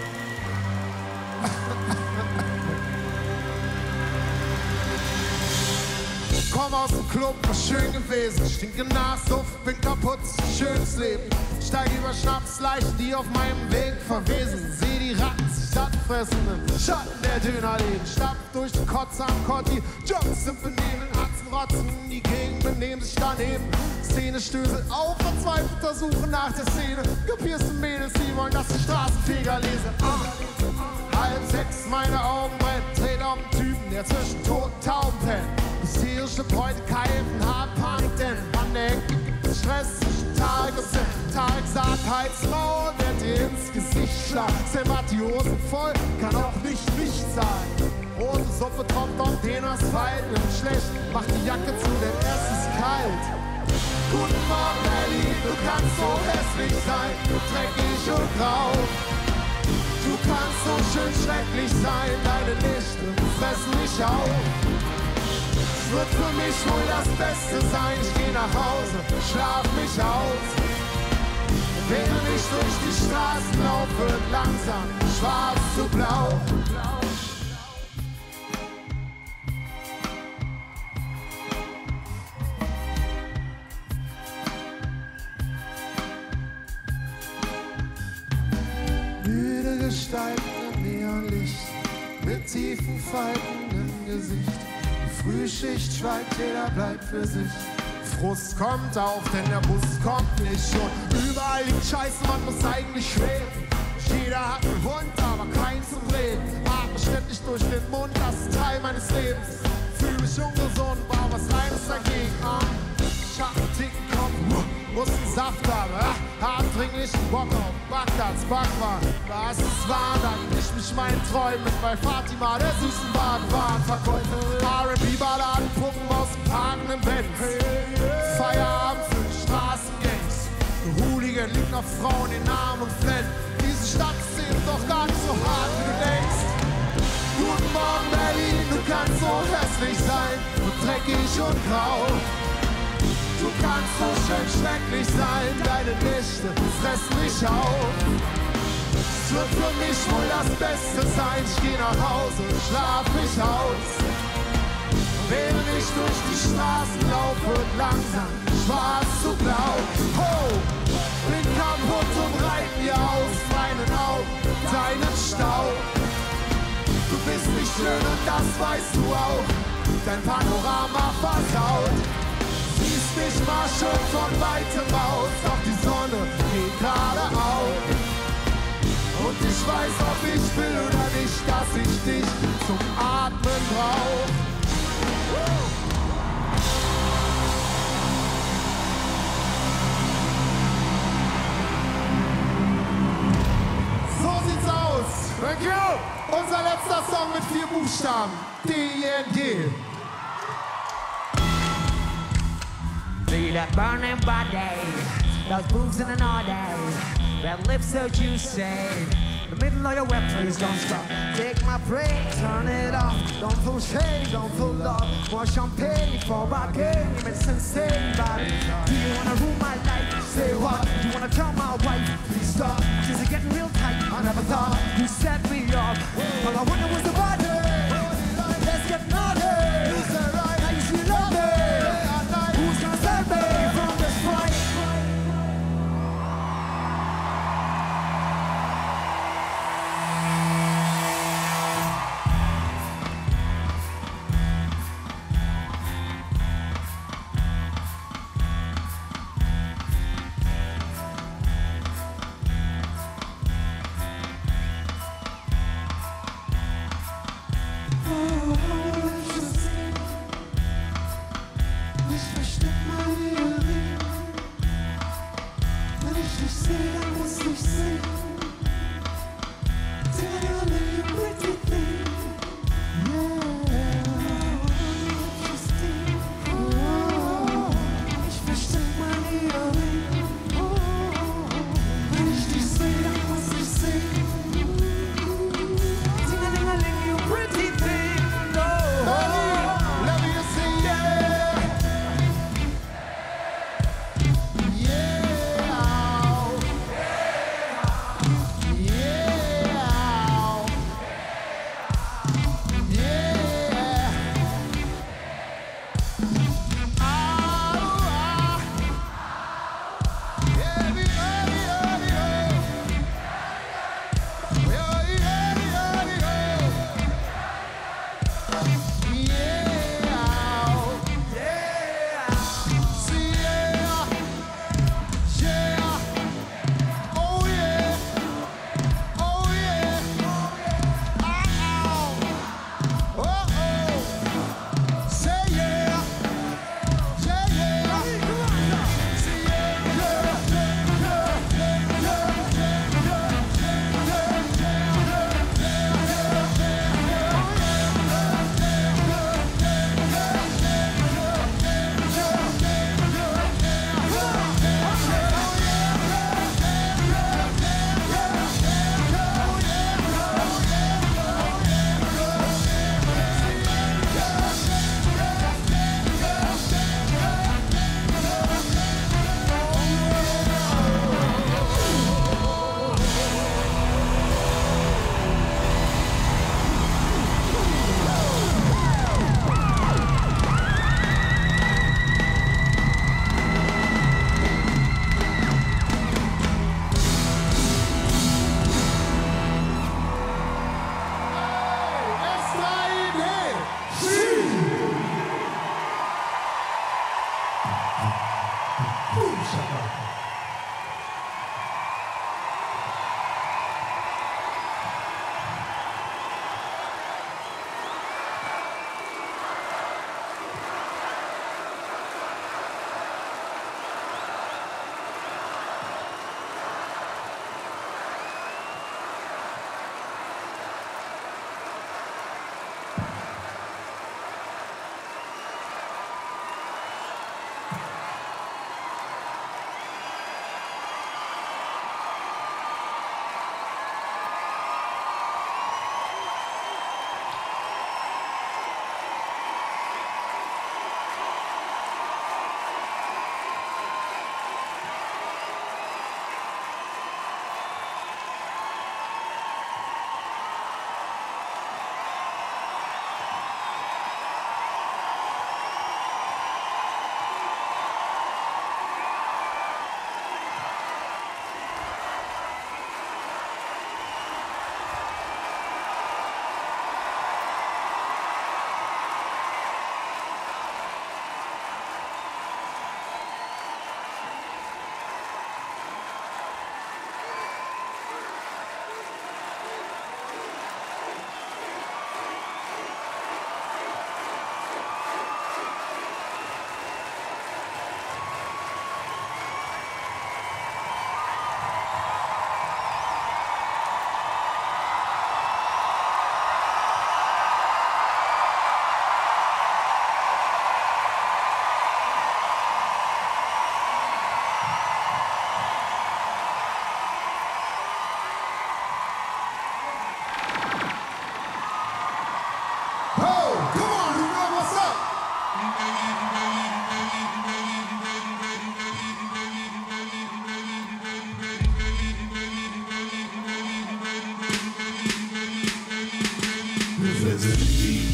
A: Komm aus dem Club, war schön gewesen. Stinke Nachsuff, bin kaputt, schönes Leben. Steig über Schnapsleichen, die auf meinem Weg verwesen. Seh die Ratten sich satt fressen im Schatten der Dönerläden. Stapp durch den Kotz am Kotti, Jungs sind benehmen, Atzen rotzen, die Gegend benehmen sich daneben. Szene stößelt auf, verzweifelter Suche nach der Szene. Gepierste Mädels, die wollen, dass ich Straßenfeger lese. 5:30, meine Augen brennen, dreht auf den Typen, der zwischen toten Tauben pennt. Hysterische Bräute keifen, hart Panik, denn man denkt, Stress zwischen Tarek und Zen. Tarek sagt, Heizmaul, wird dir ins Gesicht schlagen. Sematiose voll, kann auch nicht sein. Rote Suppe tropft auf den Asphalt, nimmt schlecht, macht die Jacke zu, denn es ist kalt. Guten Morgen, Berlin, du kannst so hässlich sein, dreckig und grau. Du kannst so schön schrecklich sein, deine Nächte fressen mich auf. Es wird für mich wohl das Beste sein, ich geh nach Hause, schlaf mich aus. Während ich durch die Straßen laufe, wird langsam schwarz zu blau. Müde Gestalten im Neonlicht, mit tiefen Falten im Gesicht. Die Frühschicht schweigt, jeder bleibt für sich. Frust kommt auf, denn der Bus kommt nicht. Und überall liegt Scheiße, man muss eigentlich schweben. Jeder hat einen Hund, aber keinen zum Reden.
D: durch den Mund, das ist Teil meines Lebens. Fühl mich ungesund, war was Reines dagegen. Schattenticken kommen, muss einen Saft haben. Hart dringlichen Bock auf Bagdads Backwaren. Was ist wahr, dann ich mich meinen Träumen mit bei Fatima, der süßen Warenverkäufer. R&B-Balladen, Puppen aus dem parkenden Benz. Feierabend für die Straßengangs. Hooligan liegt nach Frauen in Arm und flennt. Diese Stadt ist doch gar nicht so hart, wie du denkst. Guten Morgen Berlin, du kannst so hässlich sein und dreckig und grau. Du kannst so schön schrecklich sein, deine Nächte fressen mich auf. Es wird für mich wohl das Beste sein, ich geh nach Hause und schlaf mich aus. Während ich durch die Straßen laufe und langsam schwarz zu blau. Ho! Bin kaputt und reib mir aus meinen Augen deinen Staub. Du bist nicht schön und das weißt du auch, dein Panorama versaut. Siehst mich mal schön von weitem aus, doch die Sonne geht gerade auf. Und ich weiß, ob ich will oder nicht, dass ich dich zum Atmen brauch. So sieht's aus. Thank you. Unser letzter Song mit 4 Buchstaben. D-I-N-G.
B: See that burning body, those boobs in an all day, that lips so juicy. The middle of your web, please don't stop. Take my break, turn it off. Don't pull shade, don't pull love. More champagne for my game, it's insane, body. Do you wanna rule my life? Say what? Do you wanna tell my wife? Please stop, cause it's getting real tight. I never thought you set me up. All I wonder was the body. Let's get naughty. How you see love me? Who's gonna save me from this fight?
D: Wir sind sie.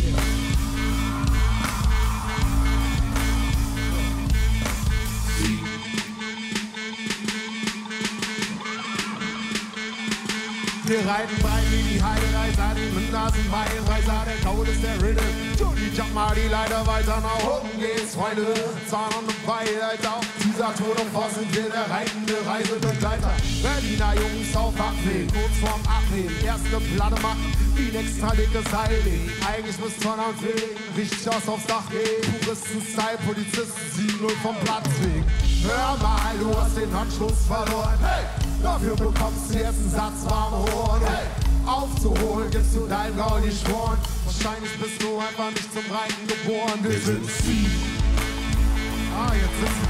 D: Wir reiten rein wie die Heidereiser, die Nasenbeinreiser, der Gaul ist der Riddle. Johnny, jump mal die Leiter weiter nach oben geht's, Freunde. Zahn und Beil, Alter, auf dieser Tour und Voss sind wir der reitende Reisebegleiter. Berliner Jungs auf Abweg, kurz vorm Abheben, erste Platte machen, wie ein extra dickes Seil. Eigentlich muss Tonner und Weg, richtig aus aufs Dach gehen. Touristen-Style, Polizisten 7-0 vom Platzweg. Hör mal, du hast den Anschluss verloren. Hey! Dafür bekommst du jetzt einen Satz warme Horn. Hey. Aufzuholen gibst du deinem Gaul die Sporen. Wahrscheinlich bist du einfach nicht zum Reiten geboren. Wir sind sie. Ah, jetzt sitzen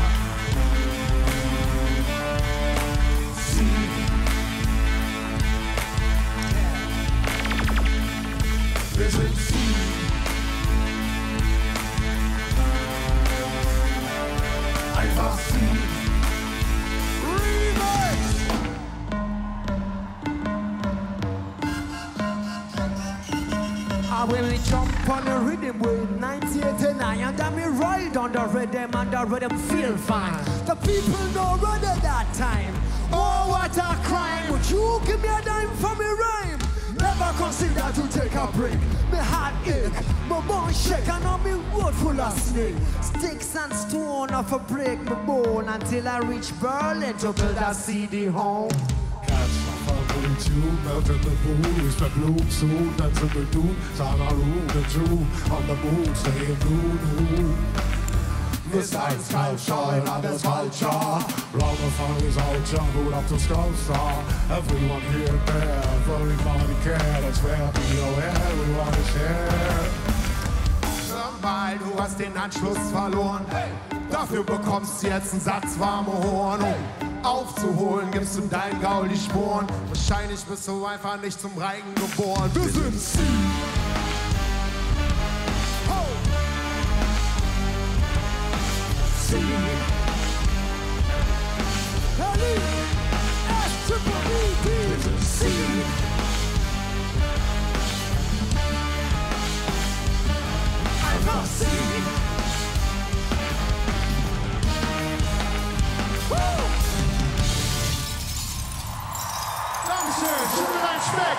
D: wir. Sie. Wir sind sie. Einfach sie.
B: When we jump on the rhythm with 1989 and then we ride on the rhythm and the rhythm feel fine. The people know rather that time. Oh, what a crime! Would you give me a dime for me rhyme? Never consider to take a break. Me heart ache, my bone shake, and on me road full of snake. Sticks and stone off a break my bone until I reach Berlin to build a CD home.
D: Melt in the booze, the blue suit, that's in the dude. Sanaru, the Jew, on the moon, stay blue. The science culture and others culture. Round the fun is out, jump up to sculpture. Everyone here and there, everybody care. That's where we are, everyone is here. Mal, du hast den Anschluss verloren. Hey. Dafür bekommst du jetzt einen Satz warme Horn. Hey. Aufzuholen gibst du dein Gaul die Sporen. Wahrscheinlich bist du einfach nicht zum Reigen geboren. Wir sind sie. Oh. Sie. Wir sind sie. Einfach sie. Schüttel dein Speck!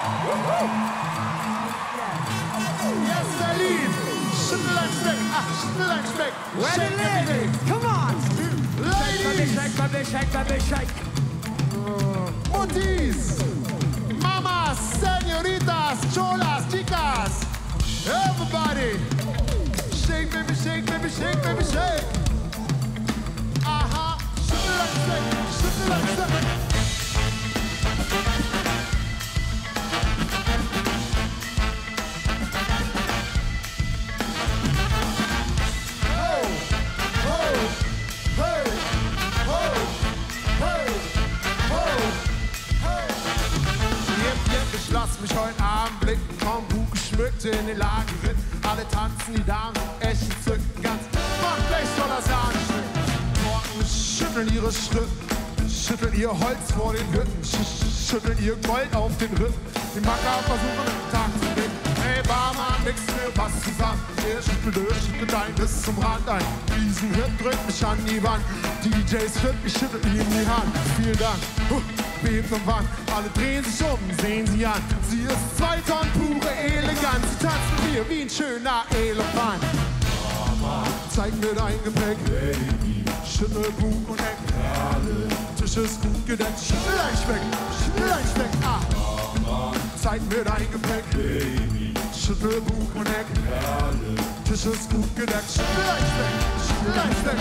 D: Yes, Berlin! Schüttel dein Speck! Ach, schüttel dein Speck!
B: Shake everything! Come on!
D: Ladies!
B: Shake.
D: Mutis! Mamas! Senoritas! Cholas! Chicas! Everybody! Shake, baby, shake, baby, shake, baby, shake! Aha! Schüttel dein Speck! Schüttel dein Speck! Lass mich heute Abend blicken, komm gut geschmückt in den Laden geritten. Alle tanzen, die Damen, echt entzückt, ganz Bankblech soll das Laden schmücken. Korken schütteln ihre Schritte, schütteln ihr Holz vor den Hütten, schütteln ihr Gold auf den Rücken. Die Macker versuchen den Tag zu blicken. Hey Barmann, mix mir was zusammen. Der schüttelt ein bis zum Rand ein. Riesenhit drückt mich an die Wand. DJs fit, ich schüttel ihm die Hand. Vielen Dank. Bebt am Wand, alle drehen sich um, sehen sie an. Sie ist 2 Tonnen pure Eleganz. Sie tanzt mit mir wie ein schöner Elefant. Mama, zeig mir dein Gepäck, Baby. Schüttel Bug und Eck. Tisch ist gut gedeckt. Schüttel dein Speck, schüttel dein Speck. Ah. Mama, zeig mir dein Gepäck, Baby. Schüttel Bug und Eck. Tisch ist gut gedeckt. Schüttel dein Speck, schüttel dein Speck.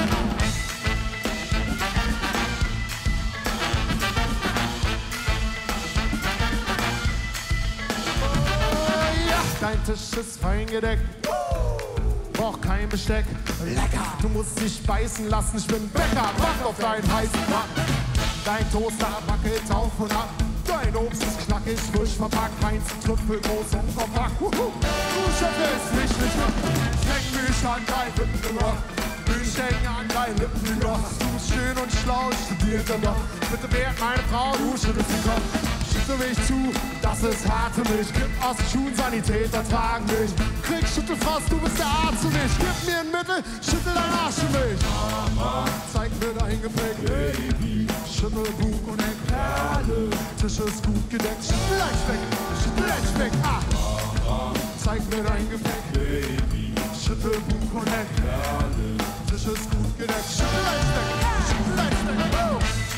D: Dein Tisch ist fein gedeckt, braucht kein Besteck. Lecker, du musst dich beißen lassen, ich bin Bäcker, wach auf deinen heißen Backen. Dein Toaster wackelt auf und ab, dein Obst ist knackig, frisch verpackt, Heinz Trüffel groß und kompakt. Du schüttelst mich nicht ab, ich häng mich an dein Hütten gemacht. Ich hänge an deinen Lippen, du bist schön und schlau, ich studierte doch. Bitte werd meine Frau, du schüttelst den Kopf. Schüttel mich zu, das ist hart für mich. Gib aus den Schuhen, Sanitäter tragen dich. Krieg Schüttelfrost, du bist der Arzt für mich. Gib mir ein Mittel, schüttel dein Arsch für mich. Mama, zeig mir dein Gepäck, Baby. Schüttel Bug und Eckperle. Tisch ist gut gedeckt, schüttel dein Speck, schüttel dein Speck. Mama, zeig mir dein Gepäck, Baby. Schüttel Bug und Eckperle. Tisch ist gut gedeckt, schüttel dein Speck, schüttel dein Speck. Oh.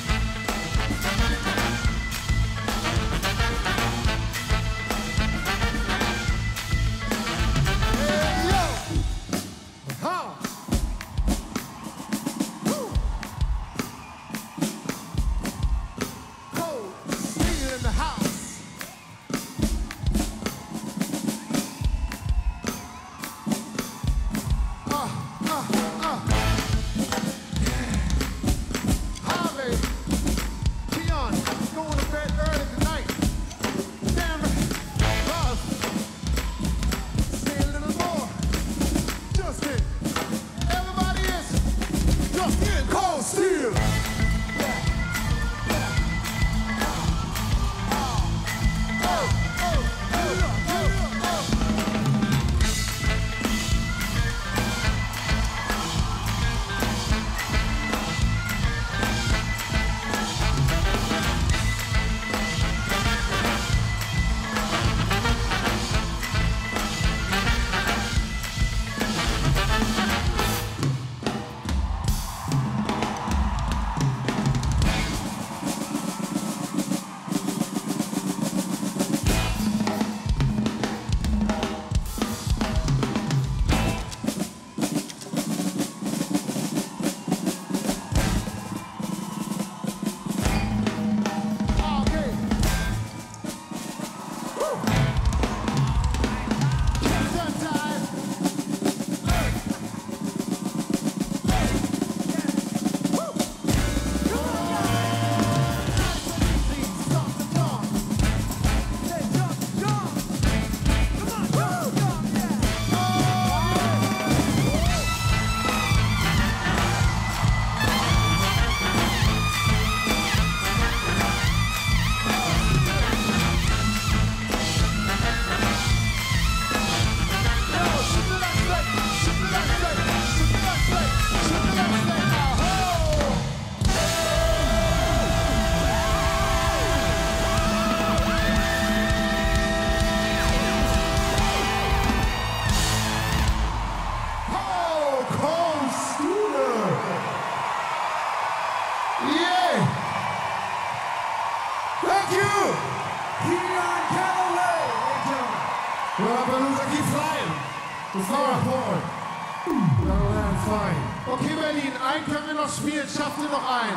A: Okay, Berlin, einen können wir noch spielen. Schafft ihr noch einen?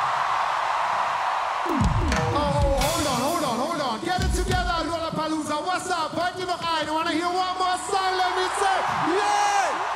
A: Oh, hold on. Get it together, Lollapalooza. What's up? Wollt ihr noch einen? Wanna hear one more song? Let me say, yeah!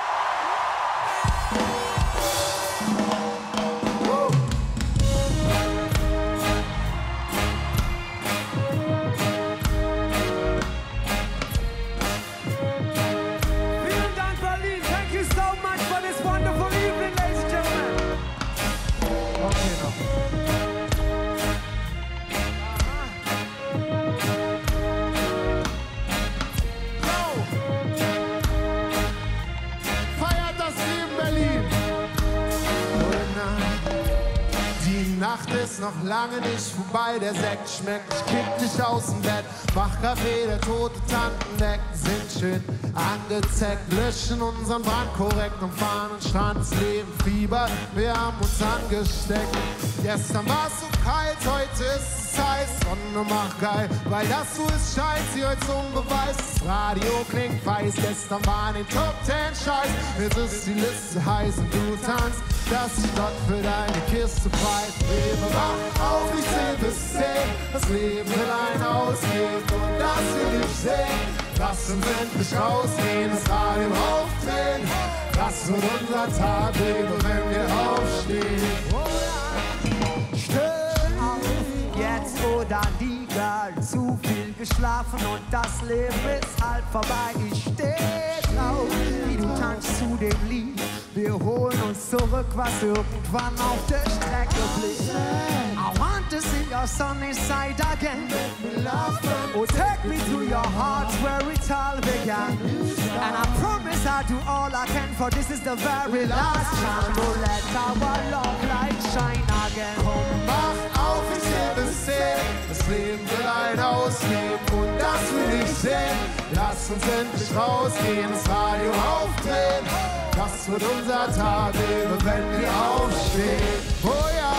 D: Nacht ist noch lange nicht vorbei, der Sekt schmeckt, ich kick dich aus dem Bett, mach Kaffee, der tote Tanten weg, sind schön angezeckt, löschen unseren Brand korrekt und fahren an Strand, das Leben Fieber, wir haben uns angesteckt. Gestern war es so kalt, heute ist es heiß, Sonne macht geil, weil das so ist scheiß, sie heute zum Beweis, das Radio klingt weiß, gestern war in den Top 10 Scheiß, jetzt ist die Liste heiß und du tanzt, das Stadt für deine Kiste breit. Leben wach auf, ich zähl bis 10. Das Leben will ein Ausgehen und das will ich sehen. Lass uns endlich rausgehen, das Radio aufdrehen. Das wird unser Tag, Leben, wenn wir aufstehen.
B: Steh auf, jetzt oder nie, Girl. Zu viel geschlafen und das Leben ist halb vorbei. Ich steh drauf, wie du tanzt zu dem Lied. Wir holen uns zurück, was irgendwann auf der Strecke blieb. I want to see your sunny side again. Oh, take me to your heart where it all began. And I promise I'll do all I can, for this is the very last chance. So let our love light shine again.
D: Komm, wach auf, ich lebe es sehen. Das Leben will ein Ausleben und das will ich sehen. Lass uns endlich rausgehen, das Radio aufdrehen. Das wird unser Tag, lebe, wenn wir aufstehen. Oh ja.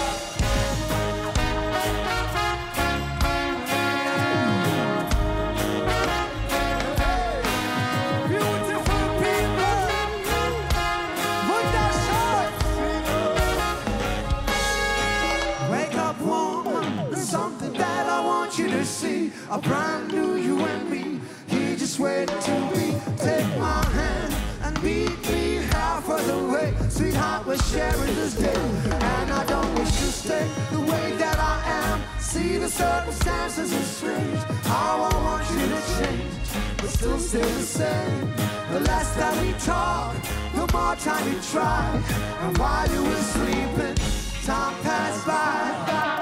B: A brand new you and me. He just waited to be. Take my hand and beat me half of the way. Sweetheart, we're sharing this day, and I don't wish to stay the way that I am. See the circumstances are strange. How I want you to change, but still stay the same. The less that we talk, the more time we try. And while you were sleeping, time passed by.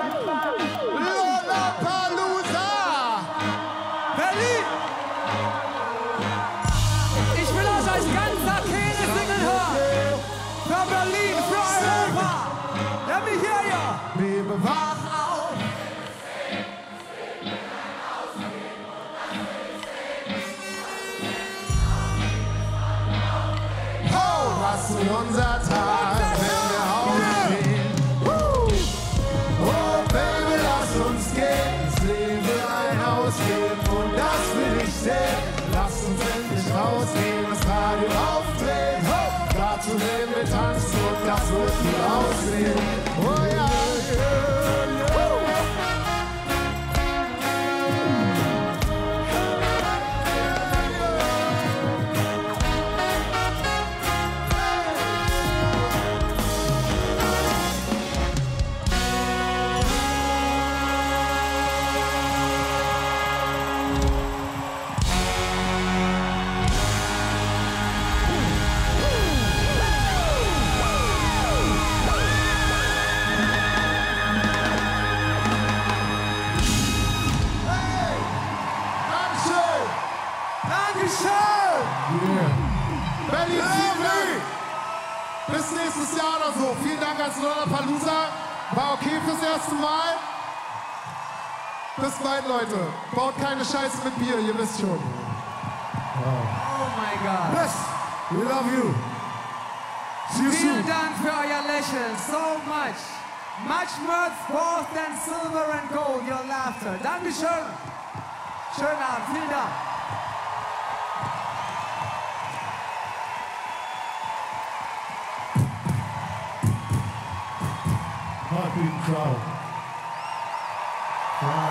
B: Berlin, für Europa. Let me hear ya.
D: Lebe wach auf. Oh, was ist unser Tag, wenn wir aufstehen. Oh, Baby, lass uns gehen. Das Leben will ein Ausgehen und das will ich sehen. Lass uns endlich rausgehen, das Radio aufdrehen. Dazu nehmen wir tanzen und das wird gut aussehen. Oh ja, bis nächstes Jahr oder so. Vielen Dank als Lollapalooza. War okay fürs erste Mal. Bis bald, Leute. Baut keine Scheiße mit Bier, ihr wisst schon.
B: Oh my God.
D: Yes, we love you. See you soon.
B: Vielen Dank für euer Lächeln. So much. Much more both than silver and gold, your laughter. Dankeschön. Schönen Abend. Vielen Dank.
D: Heartbeat crowd. Wow.